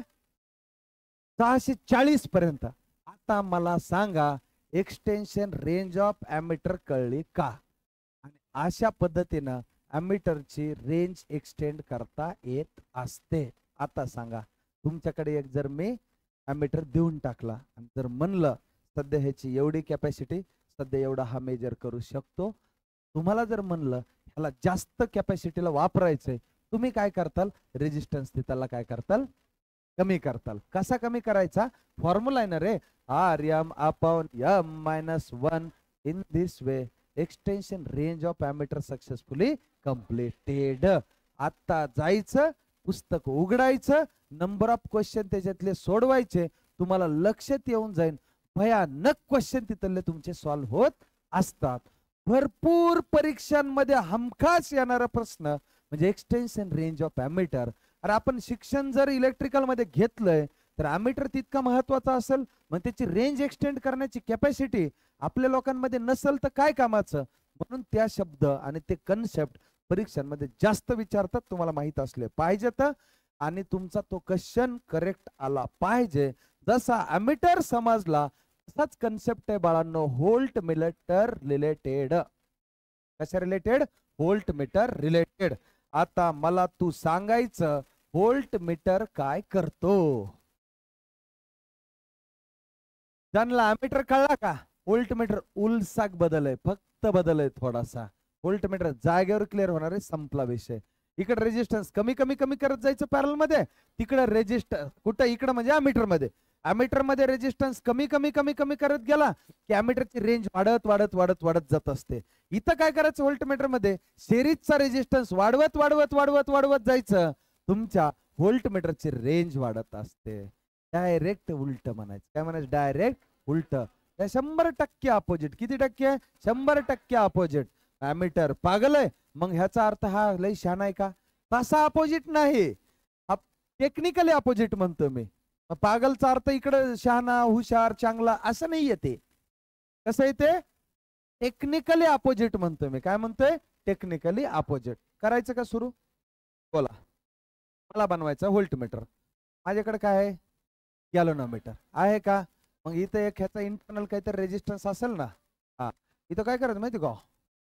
सहाशे चाळीस पर्यंत. आता मला सांगा एक्सटेन्शन रेंज ऑफ ॲमीटर कळली का. आणि अशा पद्धतीनं ॲमीटरची रेंज एक्सटेंड करता येत असते. आता सांगा तुमच्याकडे एक जर मी ॲमीटर देऊन टाकला आणि जर म्हणलं सध्या ह्याची एवढी कॅपॅसिटी, सध्या एवढा हा मेजर करू शकतो, तुम्हाला जर म्हणलं ह्याला जास्त कॅपॅसिटीला वापरायचंय, तुम्ही काय करताल रेजिस्टन्स त्याला काय करताल कमी करताल. कसा कमी करायचा फॉर्म्युला आहे ना रे, R M upon M minus one. In this way extension range of ammeter successfully completed. आता जायचं पुस्तक उघडायचं, नंबर ऑफ क्वेश्चन त्याच्यातले सोडवायचे, तुम्हाला लक्षात येऊन जाईल भयानक क्वेश्चन तिथले तुमचे सॉल्व्ह होत असतात. भरपूर परीक्षांमध्ये हमखास येणारा प्रश्न म्हणजे एक्सटेन्शन रेंज ऑफ ॲमीटर. अरे आपण शिक्षण जर इलेक्ट्रिकल मध्ये घेतलंय तर ॲमीटर तितका महत्वाचा असेल, मग त्याची रेंज एक्सटेंड करण्याची कॅपॅसिटी आपल्या लोकांमध्ये नसेल तर काय कामाचं. म्हणून त्या शब्द आणि ते कन्सेप्ट परीक्षांमध्ये जास्त विचारतात, तुम्हाला माहित असले पाहिजेत. आणि तुमचा तो क्वेश्चन करेक्ट आला पाहिजे. जसा ॲमीटर समजला तसाच कन्सेप्ट आहे बाळांनो व्होल्ट मीटर रिलेटेड. कशा रिलेटेड? Volt meter related. आता मला तू सांगायचं व्होल्ट मीटर काय करतो. ज्यांना अमीटर कळला का? व्होल्ट मीटर उलसाक बदल आहे, फक्त बदल आहे थोडासा. व्होल्ट मीटर जागेवर क्लिअर होणार आहे, संपला विषय. इकडे रेजिस्टन्स कमी कमी कमी करत जायचं पॅरल मध्ये, तिकडे रेजिस्टन्स कुठं इकडे म्हणजे अमीटर मध्ये, अमीटर मध्ये रेजिस्टन्स कमी कमी कमी कमी करत गेला की अमीटरची रेंज वाढत वाढत वाढत वाढत जात असते. इथं काय करायचं व्होल्टमीटर मध्ये? सिरीजचा रेजिस्टन्स वाढवत वाढवत वाढवत वाढवत जायचं, तुमच्या व्होल्टमीटरची रेंज वाढत असते. डायरेक्ट उलट म्हणायचं. काय म्हणायचं? डायरेक्ट उलट. शंभर टक्के अपोजिट. किती टक्के? शंभर टक्के अपोजिट. अमीटर पागल आहे मग ह्याचा अर्थ हा लय शहाणा आहे का? तसा अपोजिट नाही, टेक्निकली अपोजिट म्हणतो मी. पागलचा अर्थ इकडे शहाणा, हुशार, चांगला असं नाही येते. कसं येते? टेक्निकली अपोजिट म्हणतो मी. काय म्हणतोय? Technically opposite. करायचं का सुरू? बोला. मला बनवायचं व्होल्टमीटर. माझ्याकडे काय आहे? गॅलोनोमीटर आहे का? मग इथं एक ह्याचा इंटरनल काहीतरी रेजिस्टन्स असेल ना. हा, इथं काय करायचं माहिती का?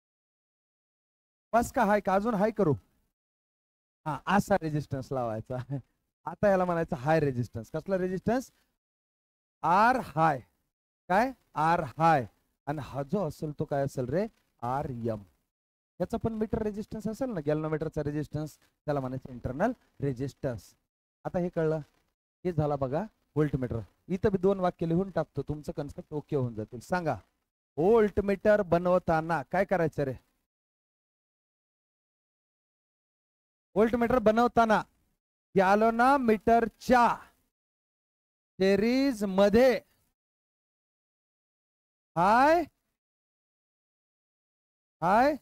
बस का हाय का अजून हाय करू? हा, असा रेजिस्टन्स लावायचा. आता याला म्हणायचं हाय रेजिस्टन्स. कसला रेजिस्टन्स? R high. काय? R high. आणि हा जो असेल तो काय असेल रे? R M. याचा पण मीटर रेजिस्टन्स असेल ना, गॅल्व्हनोमीटरचा रेजिस्टन्स, त्याला म्हणायचं इंटरनल रेजिस्टन्स. आता हे कळलं? हे झाला बघा व्होल्टमीटर. इथं बी दोन वाक्य लिहून टाकतो, तुमचं कन्सेप्ट ओके होऊन जातील. सांगा, व्होल्टमीटर बनवताना काय करायचं रे? व्होल्टमीटर बनवताना गॅल्व्हनोमीटरच्या सिरीज मध्ये हाय हाय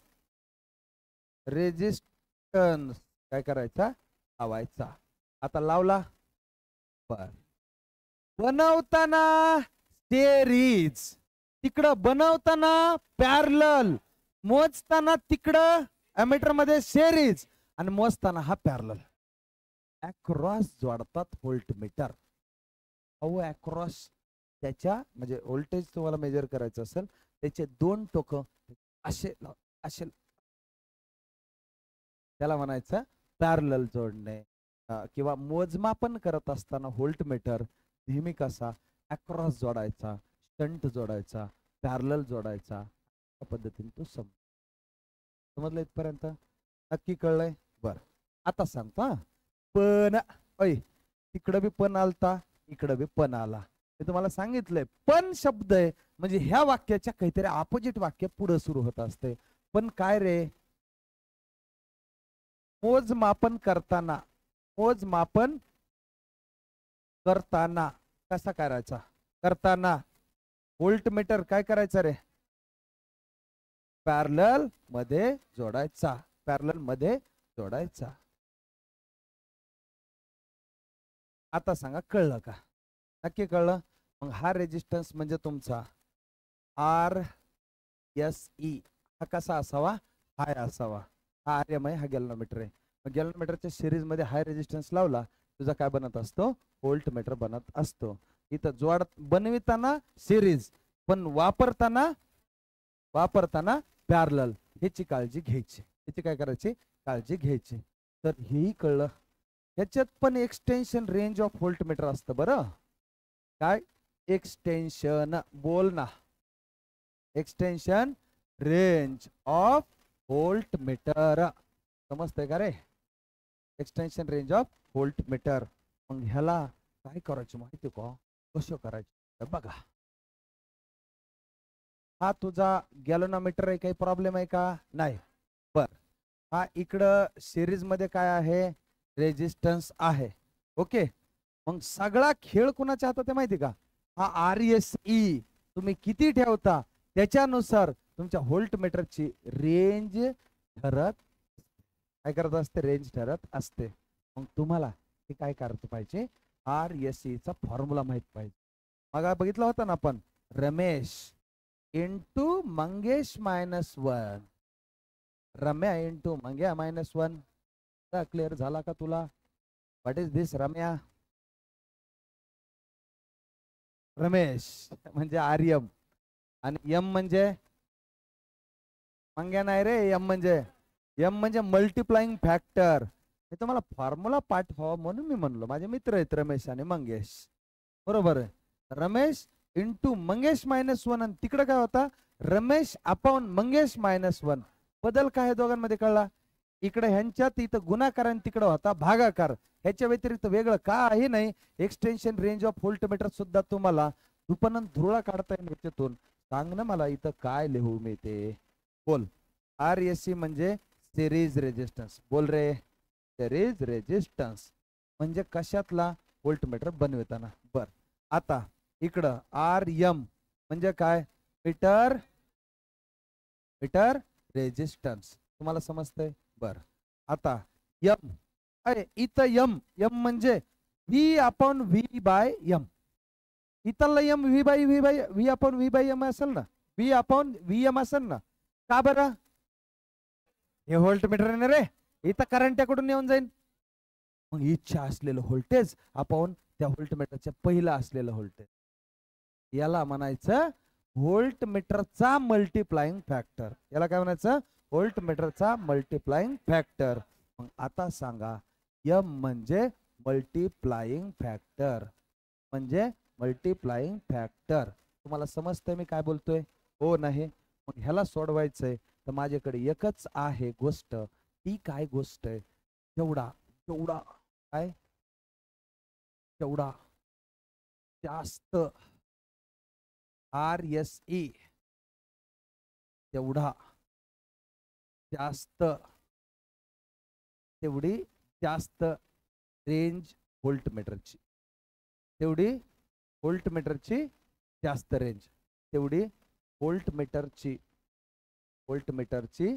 रेजिस्टन्स काय करायचा? लावायचा. आता लावला. बर. बनवताना सिरीज, तिकडं बनवताना पॅरलल, मोजताना तिकडं अमीटर मध्ये सिरीज, आणि मोजताना हा पॅरलल. अक्रॉस जोडतात व्होल्टमीटर. अहो अक्रॉस त्याच्या म्हणजे व्होल्टेज तुम्हाला मेजर करायचं असेल, त्याचे दोन टोक असे असे, त्याला म्हणायचं पॅरलल जोडणे. किंवा मोजमापन करत असताना व्होल्टमीटर नेहमी कसा अक्रॉस जोडायचा, स्टंट जोडायचा, पॅरलल जोडायचा, त्या पद्धतीने तो सम समजलं इथपर्यंत? नक्की कळलंय? बर. आता सांगतो हा. पण ऐ तिकडं बी पण आलता, इकडं बी पण आला. मी तुम्हाला सांगितलंय पण शब्द आहे म्हणजे ह्या वाक्याच्या काहीतरी अपोजिट वाक्य पुढे सुरू होत असते. पण काय रे? मोजमापन करताना, मोजमापन करताना कसा करायचा? करताना व्होल्टमीटर काय करायचं रे? पॅरलल मध्ये जोडायचा, पॅरलल मध्ये जोडायचा. आता सांगा कळलं का? नक्की कळलं? मग हा रेजिस्टन्स म्हणजे तुमचा आर एस ई. हा कसा असावा? हाय असावा. हा आर एम आहे, हा गॅल्व्हनोमीटर आहे. मग गॅल्व्हनोमीटरच्या सिरीज मध्ये हाय रेजिस्टन्स लावला, तुझा काय बनत असतो? व्होल्टमीटर बनत असतो. इथं जोड बनविताना सिरीज, पण वापरताना वापरताना पॅरलल. ह्याची काळजी घ्यायची. ह्याची काय करायची? काळजी घ्यायची. तर हेही कळलं. ह्याच्यात पण एक्सटेन्शन रेंज ऑफ व्होल्टमीटर असतं बरं. काय एक्सटेन्शन? बोल ना. Extension range of voltmeter. समजतंय का रे? Extension range of voltmeter. मग ह्याला काय करायचं माहिती का? कसं करायचं बघा. हा तुझा गॅल्व्हनोमीटर आहे, काही प्रॉब्लेम आहे का? नाही. बर. हा इकडं सिरीज मध्ये काय आहे? रेजिस्टन्स आहे. ओके. मग सगळा खेळ कुणाच्या हातात आहे माहिती का? हा आर एस ई तुम्ही किती ठेवता त्याच्यानुसार तुमच्या व्होल्टमीटरची रेंज ठरत काय करत असते? रेंज ठरत असते. मग तुम्हाला हे काय करत पाहिजे? आर एस ई चा फॉर्म्युला माहित पाहिजे. मग बघितला होता ना आपण, Ramesh into Mangesh minus one, रम्या इंटू मंग्या मायनस वन. क्लिअर झाला का तुला? व्हॉट इज दिस रम्या? रमेश म्हणजे आर एम, आणि एम म्हणजे मंग्या नाही रे, एम म्हणजे एम म्हणजे मल्टिप्लाइंग फॅक्टर. मी तुम्हाला फॉर्म्युला पाठवा म्हणून मी म्हणलो. माझे मित्र आहेत रमेश आणि मंगेश, बरोबर आहे. Ramesh into Mangesh minus one, आणि तिकडे काय होता Ramesh upon Mangesh minus one. बदल काय आहे दोघांमध्ये कळला? इकडे ह्यांच्यात इथं गुणाकार आणि तिकडे होता भागाकार. ह्याच्या व्यतिरिक्त वेगळं काही नाही. एक्सटेन्शन रेंज ऑफ व्होल्टमीटर सुद्धा तुम्हाला दुपनन धुरळा काढता येईल ह्याच्यातून. सांग ना मला इथं काय लिहू मी ते, बोल. आर एस सी म्हणजे सिरीज रेजिस्टन्स. बोल रे, सिरीज रेजिस्टन्स म्हणजे कशातला? व्होल्टमीटर बनवताना. बर, आता इकडं आर एम म्हणजे काय? Meter meter resistance. तुम्हाला समजतंय? बर, आता यम, अरे इथं यम यम म्हणजे V upon V by M. इथला M V by V by V upon V by M असेल ना, व्ही अपॉन व्ही एम असेल ना. का बरं? हे व्होल्टमीटर आहे रे, इथं करंट याकडून येऊन जाईल. मग इच्छा असलेलं व्होल्टेज अपॉन त्या व्होल्टमीटरच्या पहिला असलेलं व्होल्टेज, याला म्हणायचं व्होल्टमीटरचा मल्टिप्लाइंग फॅक्टर. याला काय म्हणायचं? व्होल्टमीटरचा मल्टिप्लाइंग फॅक्टर. मग आता सांगा, यम म्हणजे मल्टिप्लाइंग फॅक्टर, म्हणजे मल्टिप्लाइंग फॅक्टर. तुम्हाला समजतंय मी काय बोलतोय? हो नाही? मग ह्याला सोडवायचंय तर माझ्याकडे एकच आहे गोष्ट. ती काय गोष्ट आहे? तेवढा तेवढा काय तेवढा जास्त आर एस ई, तेवढा जास्त तेवढी जास्त रेंज व्होल्टमीटरची, तेवढी व्होल्टमीटरची जास्त रेंज, तेवढी व्होल्टमीटरची व्होल्टमीटरची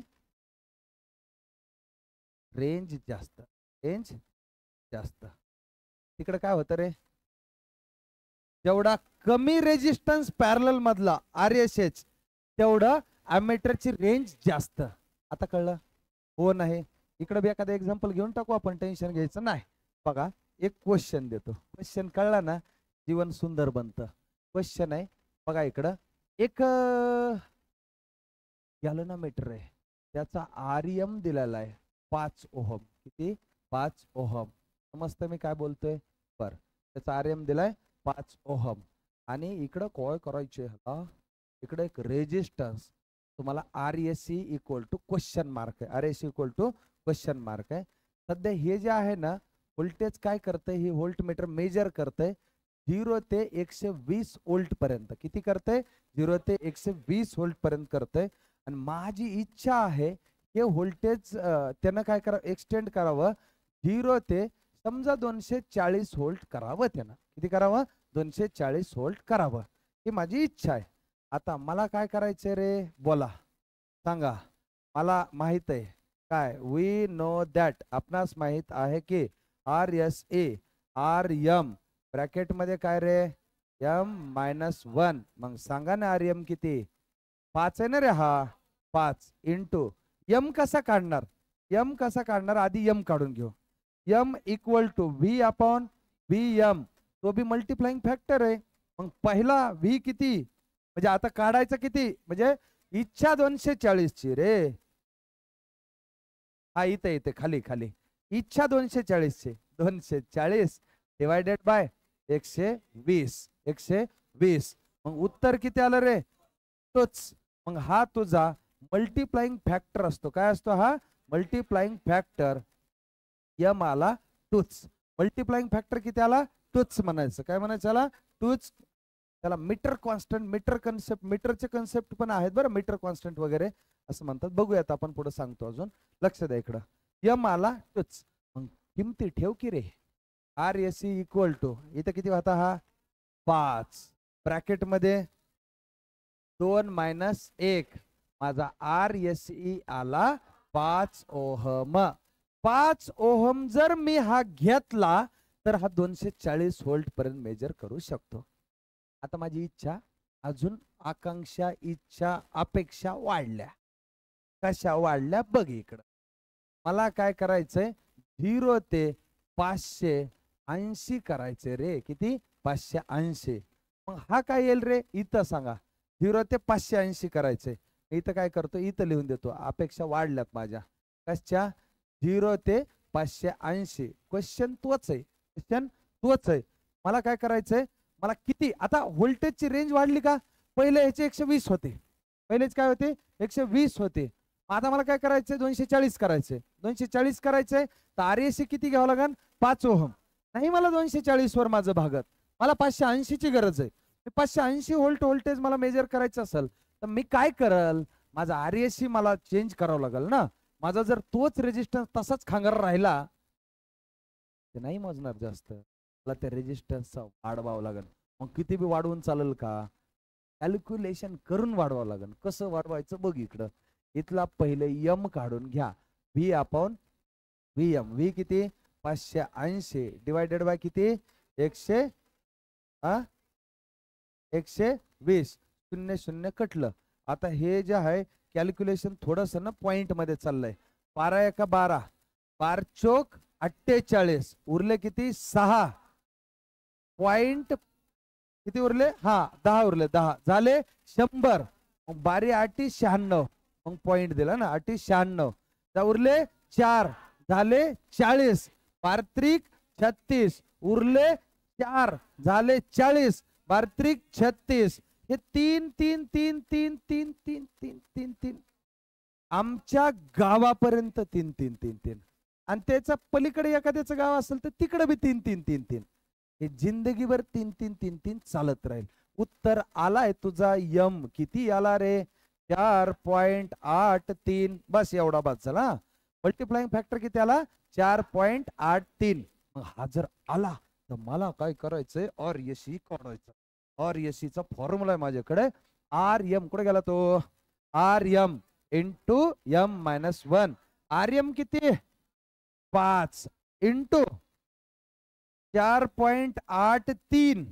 रेंज जास्त, रेंज जास्त. तिकडे काय होतं रे? जेवढा कमी रेजिस्टन्स पॅरलल मधला आर एस एच, तेवढं अॅमीटरची रेंज जास्त. आता कळलं? हो नाही? इकडे बी एखादा एक्झाम्पल घेऊन टाकू आपण, टेन्शन घ्यायचं नाही. बघा, एक क्वेश्चन देतो. क्वेश्चन कळला ना, जीवन सुंदर बनतं. क्वेश्चन आहे बघा, इकडं एक गॅलोनोमीटर आहे, त्याचा आर एम दिलेला आहे पाच ओहम. किती? पाच ओहम. समजतं मी काय बोलतोय? बर, त्याचा आर एम दिलाय पाच ओहम. आणि इकडं काय करायचे, इकडे एक रेजिस्टन्स तुम्हाला R S C equal to question mark आहे. R S C equal to question mark आहे. सध्या हे जे आहे ना, व्होल्टेज काय करतंय, हे व्होल्टमीटर मेजर करतंय झिरो ते एकशे वीस वोल्ट पर्यंत. किती करतंय? झिरो ते एकशे वीस वोल्ट पर्यंत करतंय. आणि माझी इच्छा आहे हे व्होल्टेज त्यानं काय करा, एक्सटेंड करावं झिरो ते समजा दोनशे चाळीस वोल्ट करावं. त्यानं किती करावं? दोनशे चाळीस वोल्ट करावं, ही माझी इच्छा आहे. आता मला काय करायचंय रे? बोला, सांगा. मला माहित आहे काय? वी नो दॅट, आपणास माहित आहे की R S A R M bracket मध्ये काय रे? M minus one. मग सांगा ना, आर एम किती? पाच आहे ना रे. हा पाच इंटू एम कसा काढणार? एम कसा काढणार? आधी एम काढून घेऊ. M equal to V upon V M, तो बी मल्टिप्लाइंग फॅक्टर आहे. मग पहिला व्ही किती, म्हणजे आता काढायचं किती, म्हणजे इच्छा दोनशे चाळीस ची रे. हा इथे इथे खाली खाली इच्छा दोनशे चाळीस ची, दोनशे चाळीस डिवायडेड बाय एकशे वीस, एकशे वीस. मग उत्तर किती आलं रे? तोच. मग हा तुझा मल्टिप्लाइंग फॅक्टर असतो. काय असतो हा? Multiplying factor. यम आला टूच. मल्टिप्लाइंग फॅक्टर किती आला? टूच म्हणायचं. काय म्हणायचं आला? टूच. त्याला मीटर कॉन्स्टंट, मीटर कन्सेप्ट, मीटरचे कन्सेप्ट पण आहेत बरं, मीटर कॉन्स्टंट वगैरे असं म्हणतात. बघूयात आपण पुढे सांगतो अजून. लक्ष द्या इकडं. यम आला टूच. मग किमती ठेव की रे. R S C equal to इथं किती होता हा? पाच. ब्रॅकेट मध्ये दोन मायनस एक. माझा आर एस ई आला पाच ओहम. पाच ओहम जर मी हा घेतला तर हा दोनशे चाळीस व्होल्ट पर्यंत मेजर करू शकतो. आता माझी इच्छा, अजून आकांक्षा, इच्छा, अपेक्षा वाढल्या. कशा वाढल्या बघ इकडं. मला काय करायचंय? झिरो ते पाचशे ऐंशी करायचे रे. किती? पाचशे ऐंशी. मग हा काय येईल रे? इथं सांगा. झिरो ते पाचशे ऐंशी करायचे. इथं काय करतो, इथं लिहून देतो, अपेक्षा वाढल्यात माझ्या कशा, झिरो ते पाचशे ऐंशी. क्वेश्चन तोच आहे, क्वेश्चन तोच आहे. मला काय करायचंय, मला किती, आता व्होल्टेजची रेंज वाढली का, पहिले ह्याचे एकशे वीस होते, पहिलेच काय होते एकशे वीस होते, आता मला काय करायचंय दोनशे चाळीस करायचंय, दोनशे चाळीस करायचंय तर आरएसी किती घ्यावं लागेल, पाच ओहम. नाही मला दोनशे चाळीस वर माझं भागत, मला पाचशे ऐंशी ची गरज आहे. पाचशे ऐंशी व्होल्ट व्होल्टेज मला मेजर करायचं असेल तर मी काय करल, माझा आरएसी मला चेंज करावं लागेल ना. माझा जर तोच रेजिस्टन्स तसाच खांगार राहिला ते नाही मोजणार जास्त, मला त्या रेजिस्टन्सचा वाढवावं लागेल. मग किती बी वाढवून चालेल का, कॅल्क्युलेशन करून वाढवावं लागेल. कसं वाढवायचं बघ, इकडं इथला पहिले यम काढून घ्या, V upon V M. V किती, पाचशे ऐंशी डिवायडेड बाय किती, एकशे हा एकशे वीस, शून्य शून्य कटलं. आता हे जे आहे कॅल्क्युलेशन थोडस ना पॉइंट मध्ये चाललंय. बारा एका बारा, बार चोक अठ्ठेचाळीस, उरले किती सहा पॉइंट, किती उरले, हा दहा उरले, दहा झाले शंभर. मग बारी आठी शहाण्णव, मग पॉइंट दिला ना, आठी शहाण्णव, उरले चार झाले चाळीस, बारत्रिक छत्तीस, उरले चार झाले चाळीस, बारत्रिक छत्तीस. हे तीन तीन तीन तीन तीन तीन तीन तीन तीन आमच्या गावापर्यंत तीन तीन तीन तीन, आणि त्याच्या पलीकडे एखाद्याचं गाव असेल तर तिकडे बी तीन तीन तीन तीन. हे जिंदगीभर तीन तीन तीन तीन चालत राहील. उत्तर आलाय तुझा यम किती आला रे, चार पॉइंट आठ तीन. बस एवढा बस झाला. मल्टिप्लाइंग फॅक्टर किती आला, चार पॉइंट आठ तीन. मग हा जर आला तर मला काय करायचंय, आर एसी काढायचं. आर एसी चा फॉर्म्युला आहे माझ्याकडे, आर एम कुठे गेला तो, R M into M minus one. R M किती, पाच इंटू चार पॉइंट आठ तीन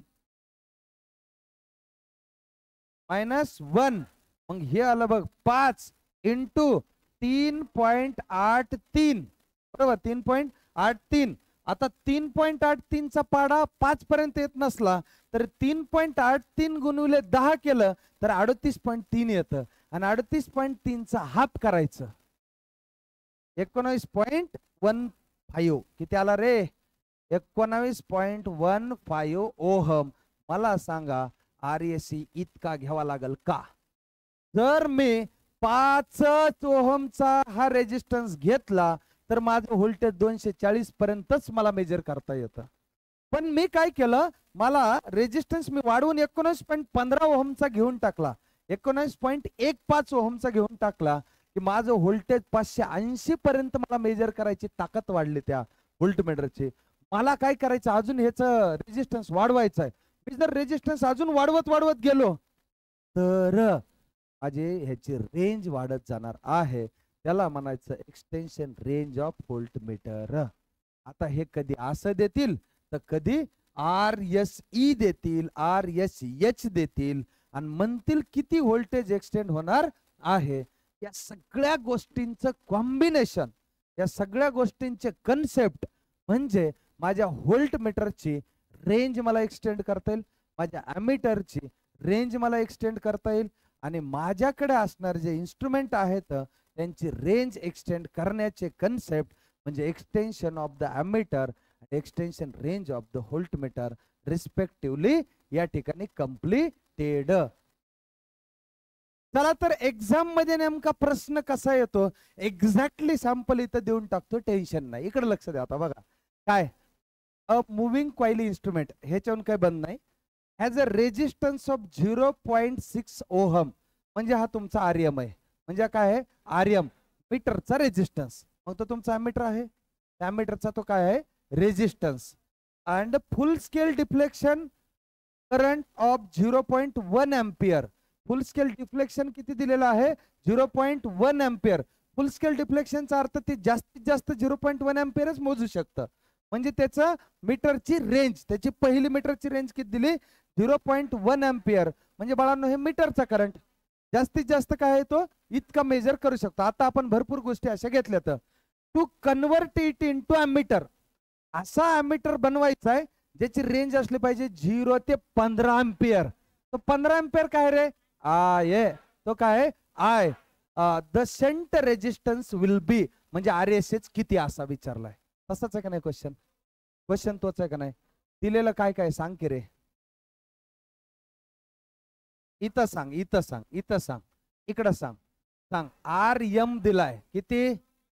मायनस वन. मग हे आलं बघ, पाच इंटू तीन पॉइंट आठ तीन, बरोबर, तीन पॉइंट आठ तीन. आता तीन पॉइंट आठ तीन चा पाडा पाच पर्यंत येत नसला तर तीन पॉइंट आठ तीन गुणिले दहा केलं तर अडतीस पॉइंट तीन येतं, आणि अडतीस पॉइंट तीन चा हाफ करायचं, एकोणावीस पॉइंट वन फाईव्ह. किती आला रे, एकोणावीस पॉइंट वन फाईव्ह ओहम. मला सांगा आरएसी इतका घ्यावा लागल का. जर मी पाच ओहमचा हा रेजिस्टन्स घेतला तर माझं व्होल्टेज दोनशे चाळीस पर्यंतच मला मेजर करता येतं. पण मी काय केलं, मला रेजिस्टन्स मी वाढवून एकोणीस पॉईंट पंधरा ओहमचा घेऊन टाकला, एकोणीस पॉईंट एक पाच ओहमचा घेऊन टाकला की माझं व्होल्टेज पाचशे ऐंशी पर्यंत मला मेजर करायची ताकद वाढली त्या व्होल्टमीटरची. मला काय करायचं, अजून ह्याचं रेजिस्टन्स वाढवायचं आहे. मी जर रेजिस्टन्स अजून वाढवत वाढवत गेलो तर माझे ह्याची रेंज वाढत जाणार आहे. त्याला म्हणायचं एक्सटेन्शन रेंज ऑफ व्होल्टमीटर. आता हे कधी असं देतील तर कधी आर एस ई देतील, आर एस एच देतील, आणि म्हणतील किती व्होल्टेज एक्सटेंड होणार आहे. या सगळ्या गोष्टींचं कॉम्बिनेशन, या सगळ्या गोष्टींचे कन्सेप्ट म्हणजे माझ्या व्होल्टमीटरची रेंज मला एक्सटेंड करता येईल, माझ्या ॲमीटरची रेंज मला एक्सटेंड करता येईल, आणि माझ्याकडे असणारे जे इन्स्ट्रुमेंट आहेत त्यांची रेंज एक्सटेंड करण्याचे कन्सेप्ट म्हणजे extension of the ammeter, extension range of the voltmeter respectively या ठिकाणी कंप्लीटेड. चला तर एक्झाम मध्ये नेमका प्रश्न कसा येतो, एक्झॅक्टली सॅम्पल इथं देऊन टाकतो, टेन्शन नाही. इकडे लक्ष द्या. आता बघा काय, अ मुव्हिंग कॉइल इन्स्ट्रुमेंट, ह्याच्यावरून काही बंद नाही, has a resistance of zero point six ohm. म्हणजे हा तुमचा आर्यम आहे, म्हणजे काय आहे आर्यम, मीटरचा रेजिस्टन्स. मग तो तुमचा मीटर आहे, त्या मीटरचा तो काय आहे resistance. And full scale deflection current of zero point one ampere. Full scale deflection किती दिलेलं आहे, zero point one ampere. Full scale डिफ्लेक्शनचा अर्थ ते जास्तीत जास्त झिरो पॉईंट वन एम्पियरच मोजू शकतं. म्हणजे त्याचं मीटरची रेंज, त्याची पहिली मीटरची रेंज किती दिली, झिरो पॉईंट वन एम्पियर. म्हणजे बाळांनो हे मीटरचा करंट जास्तीत जास्त काय आहे तो इतका मेजर करू शकतो. आता आपण भरपूर गोष्टी अशा घेतल्या तर to convert it into ammeter, असा ॲमीटर बनवायचा आहे ज्याची रेंज असली पाहिजे झिरो ते पंधरा एम्पियर. तो पंधरा एम्पियर काय रे, आ ये तो काय I the shunt resistance will be, म्हणजे आर एस एच किती असा विचारलाय. तसाच आहे का नाही क्वेश्चन? क्वेश्चन तोच आहे का नाही? दिलेलं काय काय सांग की रे. इथं सांग, इथं सांग, इथं सांग, इकडं सांग. सांग आर एम दिलाय किती?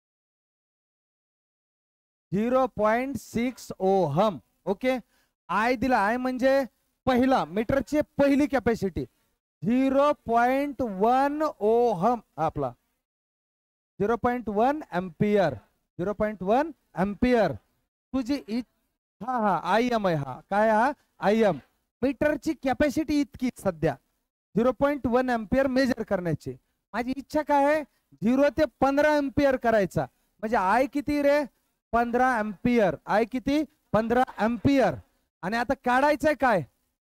Zero point six ohm. Okay. I दिला, आय म्हणजे पहिला मीटरची पहिली capacity zero point one ohm आपला zero point one ampere. Zero point one ampere तुझी. हा हा आय एम आहे. हा काय? हा आय एम. मीटरची कॅपॅसिटी इतकी सध्या zero point one ampere measure करण्याची. माझी इच्छा काय आहे? झिरो ते पंधरा एम्पियर करायचा. म्हणजे आय किती रे? पंधरा एम्पियर. आय किती? पंधरा एम्पियर. आणि आता काढायचंय काय?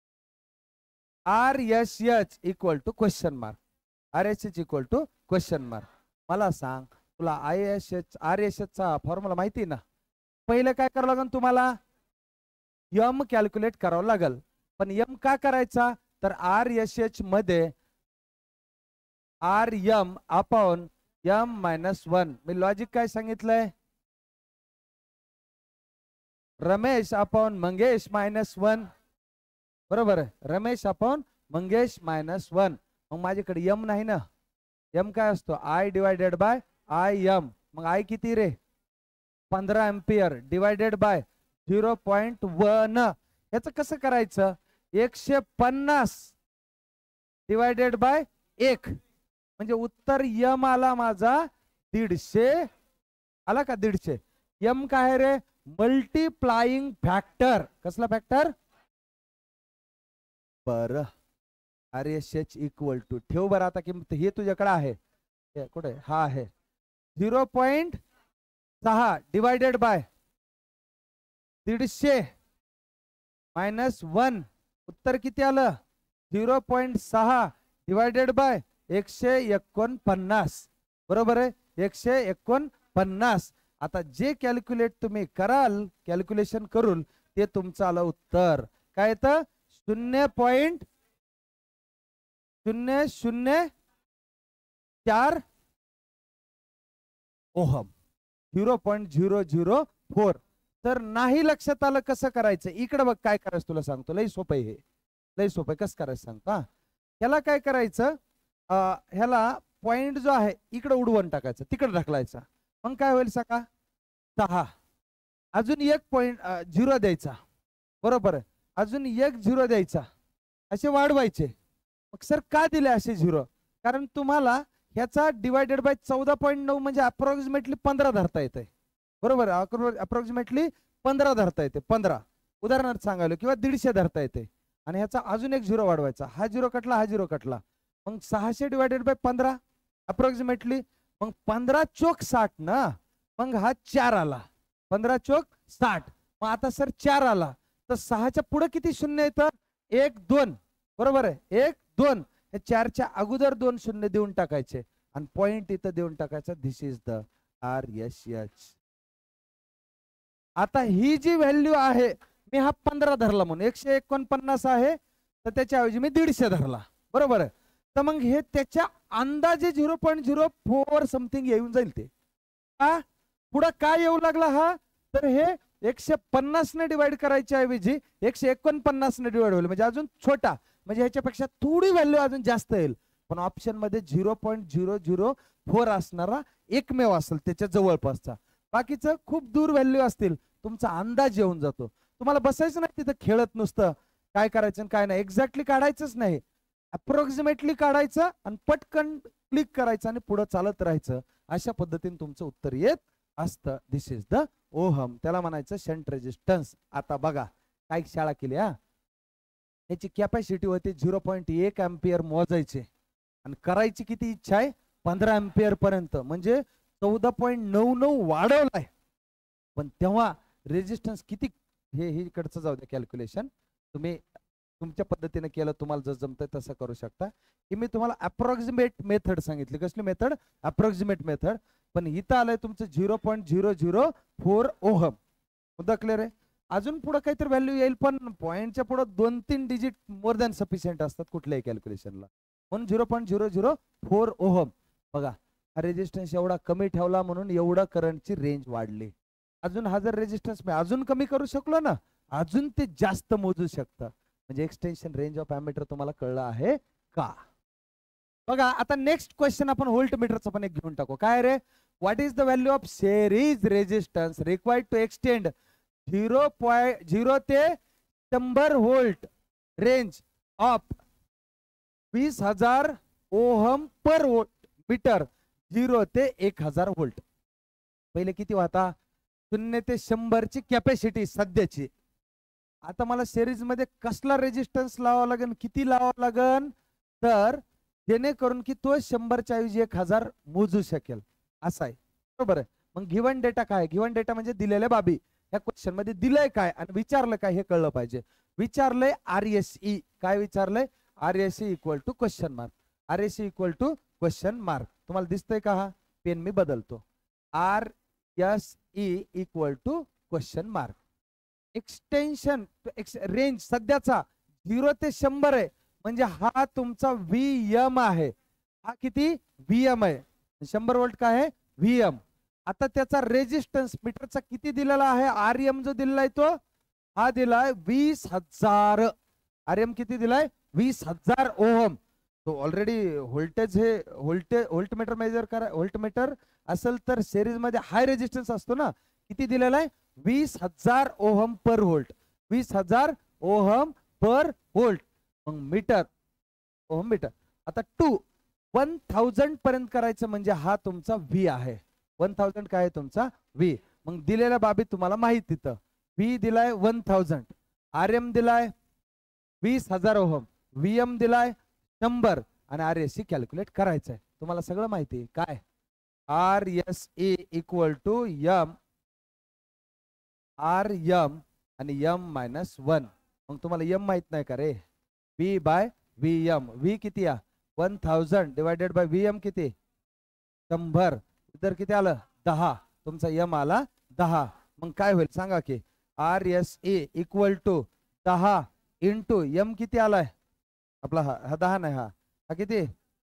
R S H equal to question mark. R S H equal to question mark. मला सांग, तुला I S H R S H चा फॉर्म्युला माहिती ना? पहिलं काय करावं लागेल तुम्हाला? यम कॅल्क्युलेट करावं लागेल. पण यम का करायचा? तर आर एस एच मध्ये R M upon M minus one. मी लॉजिक काय सांगितलंय? Ramesh upon Mangesh minus one. बरोबर आहे. Ramesh upon Mangesh minus one. मग माझ्याकडे यम नाही ना. यम काय असतो? I divided by I M. मग आय किती रे? पंधरा ampere divided by zero point one. याचं कसं करायचं? एकशे पन्नास डिवायडेड बाय एक, म्हणजे उत्तर यम आला माझा दीडशे. आला का? दीडशे. यम काय रे? Multiplying factor. कसला फॅक्टर? बर. R S H equal to ठेव बरं आता किंमत. हे तुझ्याकडे आहे कुठे? हा आहे झिरो पॉइंट सहा डिवायडेड बाय दीडशे मायनस वन. उत्तर किती आलं? झिरो पॉइंट सहा डिवायडेड बाय एकशे एकोणपन्नास. बरोबर आहे. एकशे एकोणपन्नास. आता जे कॅल्क्युलेट तुम्ही कराल, कॅल्क्युलेशन करून ते तुमचं आलं उत्तर. काय येतं? शून्य पॉइंट शून्य शून्य चार ohm. Zero point zero zero four. तर नाही लक्षात आलं कसं करायचं? इकडे बघ काय करायचं तुला सांगतो. लई सोपं आहे हे. लई सोपं आहे. कसं करायचं सांगतो. हा ह्याला काय करायचं? ह्याला पॉइंट जो आहे इकडे उडवून टाकायचं, तिकडे ढकलायचा. मग काय होईल? सका सहा. अजून एक पॉइंट झिरो द्यायचा. बरोबर आहे. अजून एक झिरो द्यायचा. असे वाढवायचे. मग सर का दिले असे झिरो? कारण तुम्हाला ह्याचा डिवायडेड बाय चौदा पॉईंट नऊ म्हणजे अप्रॉक्सिमेटली पंधरा धरता येते. बरोबर. अप्रॉक्सिमेटली पंधरा धरता येते. पंधरा उदाहरणार्थ सांगायला, किंवा दीडशे धरता येते. आणि ह्याचा अजून एक झिरो वाढवायचा. हा झिरो कटला, हा झिरो कटला. मग सहाशे डिवायडेड बाय पंधरा अप्रॉक्सिमेटली. मग पंधरा चोक साठ ना. मग हा चार आला. पंधरा चोक साठ. मग आता सर चार आला तर सहाच्या पुढे किती शून्य येतं? एक दोन. बरोबर आहे. एक दोन. हे चारच्या अगोदर दोन शून्य देऊन टाकायचे आणि पॉइंट इथं देऊन टाकायचा. This is the R S H. आता ही जी व्हॅल्यू आहे, मी हा पंधरा धरला म्हणून एकशे एकोणपन्नास आहे, तर त्याच्याऐवजी मी दीडशे धरला. बरोबर आहे. तर मग हे त्याच्या अंदाजे zero point zero four something येऊन जाईल. ते का पुढं काय येऊ लागला हा? तर हे एकशे पन्नास ने डिवाइड करायच्या ऐवजी एकशे एकोणपन्नास ने डिवाइड होईल, म्हणजे अजून छोटा, म्हणजे ह्याच्यापेक्षा थोडी व्हॅल्यू अजून जास्त येईल. पण ऑप्शन मध्ये zero point zero zero four असणारा एकमेव असेल त्याच्या जवळपासचा. बाकीचं खूप दूर व्हॅल्यू असतील. तुमचा अंदाज येऊन जातो. तुम्हाला बसायचं नाही तिथं खेळत नुसतं काय करायचं काय नाही. एक्झॅक्टली काढायचंच नाही, अप्रॉक्सिमेटली काढायचं आणि पटकन क्लिक करायचं आणि पुढे चालत राहायचं. अशा पद्धतीने तुमचं उत्तर येत असतं. This is the ohm. त्याला म्हणायचं शंट रेजिस्टन्स. आता बघा काय शाळा केली हा. याची कॅपॅसिटी होती झिरो पॉईंट एक एम्पियर मोजायचे आणि करायची किती इच्छा आहे? पंधरा एम्पियर पर्यंत, म्हणजे चौदा पॉईंट नऊ नऊ वाढवलाय. पण तेव्हा रेजिस्टन्स किती? हे हे इकडचं जाऊ द्या कॅल्क्युलेशन. तुम्ही तुमच्या पद्धतीने केलं, तुम्हाला जसं जमतंय तसं करू शकता. की मी तुम्हाला अप्रॉक्सिमेट मेथड सांगितली. कसली मेथड? Approximate method. पण इथं आलंय तुमचं zero point zero zero four ohm. मुद्दा क्लिअर आहे. अजून पुढे काहीतरी व्हॅल्यू येईल, पण पॉईंटच्या पुढे दोन तीन डिजिट मोर दॅन सफिशियंट असतात कुठल्याही कॅल्क्युलेशनला. म्हणून zero point zero zero four ohm. बघा हा रेजिस्टन्स एवढा कमी ठेवला म्हणून एवढा करंटची रेंज वाढली. अजून हा जर रेजिस्टन्स मी अजून कमी करू शकलो ना, अजून ते जास्त मोजू शकतं. म्हणजे एक्सटेन्शन रेंज ऑफ ॲमीटर तुम्हाला कळलं आहे का? बघा आता नेक्स्ट क्वेश्चन आपण व्होल्ट मीटरचा पण एक घेऊन टाकू. काय रे, what is the value of series resistance required to extend zero point zero ते शंभर व्होल्ट रेंज ऑफ वीस हजार ohm per volt meter zero ते एक हजार व्होल्ट. पहिले किती होता? शून्य ते शंभर ची कॅपॅसिटी सध्याची. आता मला सिरीज मध्ये कसला रेजिस्टन्स लावावा लागेल, किती लावावा लागेल, तर जेणेकरून की तो शंभरच्या ऐवजी एक हजार मोजू शकेल असा आहे. बरोबर आहे. मग गिवन डेटा काय? गिवन डेटा म्हणजे दिलेल्या बाबी. या क्वेश्चन मध्ये दिलंय काय आणि विचारलं काय हे कळलं पाहिजे. विचारलंय आर एस ई. काय विचारलंय? R S E equal to question mark. R S E equal to question mark. तुम्हाला दिसतंय का? हा पेन मी बदलतो. R S E equal to question mark. Extension range सध्याचा झिरो ते शंभर आहे म्हणजे हा तुमचा व्ही एम आहे. हा किती? व्ही एम आहे. शंभर व्होल्ट काय आहे? V M. आता त्याचा रेजिस्टन्स मीटरचा किती दिलेला आहे? आर एम जो दिलेला आहे तो हा दिलाय वीस हजार. आर एम किती दिलाय? वीस हजार ओहम. तो ऑलरेडी व्होल्टेज हे व्होल्टेज व्होल्टमीटर मेजर करा. व्होल्टमीटर असेल तर सिरीज मध्ये हाय रेजिस्टन्स असतो ना. किती दिलेला आहे? वीस हजार ओहम पर व्होल्ट. वीस हजार ओहम पर व्होल्ट. मग मीटर ओहम मीटर. आता टू वन थाउजंड पर्यंत करायचं म्हणजे हा तुमचा व्ही आहे. वन थाउजंड काय आहे तुमचा? व्ही. मग दिलेल्या बाबी तुम्हाला माहित तिथं. व्ही दिलाय वन थाउजंड, आर एम दिलाय वीस हजार ओहम, व्ही एम दिलाय शंभर आणि आर एस सी कॅल्क्युलेट करायचं आहे. तुम्हाला सगळं माहिती काय? R S A equal to M R M आणि एम मायनस वन. मग तुम्हाला एम माहित नाही का रे? V by V M. V किती या? One thousand divided by V M किती? शंभर. इतर किती आलं? दहा. तुमचा एम आला दहा. मग काय होईल सांगा की? R S A equal to दहा इंटू एम किती आलाय आपला? हा हा दहा नाही, हा हा किती?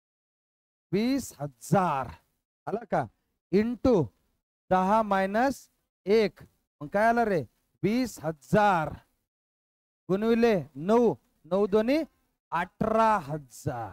वीस हजार आला का? इंटू दहा मायनस एक. मग काय आला रे? वीस हजार गुणविले नऊ. नऊ दोन्ही अठरा हजार.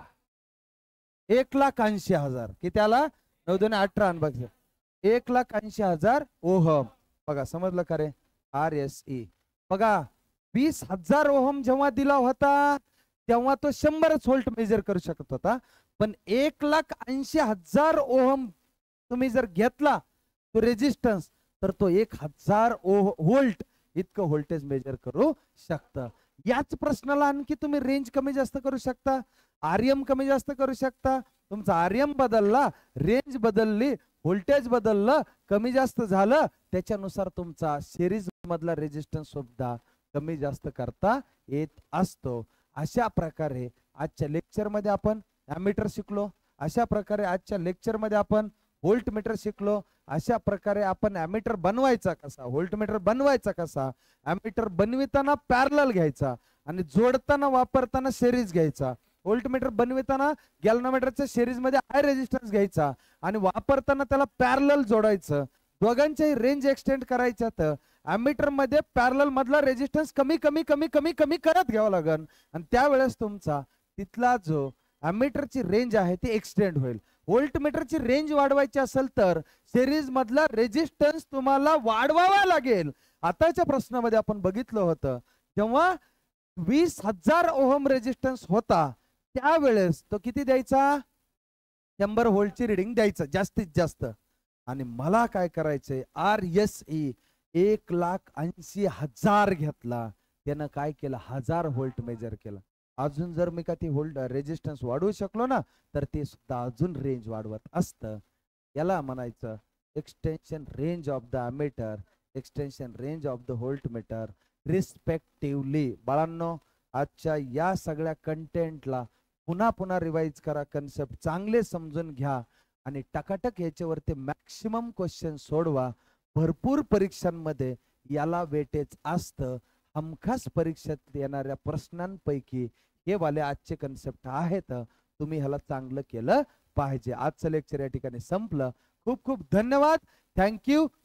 एक लाख ऐंशी हजार. किती आला? नऊ दोन्ही अठरा. बघ एक लाख ऐंशी हजार ओहम. बघा समजलं का रे? R S E. बघा वीस हजार ओहम जेव्हा दिला होता तेव्हा तो शंभरच व्होल्ट मेजर करू शकत होता. पण एक लाख ऐंशी हजार ओहम तुम्ही जर घेतला तो रेजिस्टन्स तर तो एक हजार व्होल्ट इतकं व्होल्टेज मेजर करू शकतं. याच प्रश्नाला आणखी तुम्ही रेंज कमी जास्त करू शकता, आरएम कमी जास्त करू शकता. तुमचा आरएम बदलला, रेंज बदलली, व्होल्टेज बदललं, कमी जास्त झालं, त्याच्यानुसार तुमचा सिरीज मधला रेजिस्टन्स सुद्धा कमी जास्त करता येत असतो. अशा प्रकारे आजच्या लेक्चर मध्ये आपण ॲमीटर शिकलो. अशा प्रकारे आजच्या लेक्चर मध्ये आपण व्होल्ट मीटर शिकलो. अशा प्रकारे आपण ॲमीटर बनवायचा कसा, व्होल्ट मीटर बनवायचा कसा, ॲमीटर बनविताना पॅरलल घ्यायचा आणि जोडताना वापरताना सिरीज घ्यायचा. व्होल्ट मीटर बनविताना गॅल्व्हनोमीटरच्या सिरीज मध्ये हाय रेजिस्टन्स घ्यायचा आणि वापरताना त्याला पॅरलल जोडायचं. दोघांच्याही रेंज एक्सटेंड करायच्या. तर ॲमीटर मध्ये पॅरलल मधला रेजिस्टन्स कमी कमी कमी कमी कमी करत घ्यावा लागेल आणि त्यावेळेस तुमचा तिथला जो ॲमीटरची रेंज आहे ती एक्सटेंड होईल. व्होल्ट मीटरची रेंज वाढवायची असेल तर सिरीज मधला रेजिस्टन्स तुम्हाला वाढवावा लागेल. आताच्या प्रश्नामध्ये आपण बघितलं होतं जेव्हा वीस हजार ओहम रेजिस्टन्स होता त्यावेळेस तो किती द्यायचा? शंभर व्होल्टची रिडिंग द्यायचं जास्तीत जास्त. आणि मला काय करायचंय? आर एस ई एक लाख ऐंशी हजार घेतला, त्यानं काय केलं? हजार व्होल्ट मेजर केला. अजून जर मी का ती व्होल्ट रेजिस्टन्स वाढवू शकलो ना तर ते सुद्धा अजून रेंज वाढवत असतं. याला म्हणायचं extension range of the ammeter, extension range of the volt meter respectively. बाळांनो आजच्या या सगळ्या कंटेंटला पुन्हा पुन्हा रिवाइज करा, कन्सेप्ट चांगले समजून घ्या आणि टकाटक याच्यावरती मॅक्सिमम क्वेश्चन सोडवा. भरपूर परीक्षांमध्ये याला वेटेज असतं. हमखास परीक्षेत येणाऱ्या प्रश्नांपैकी हे वाले आजचे कन्सेप्ट आहेत. तुम्ही ह्याला चांगलं केलं पाहिजे. आजचं लेक्चर या ठिकाणी संपलं. खूप खूप धन्यवाद. थँक्यू.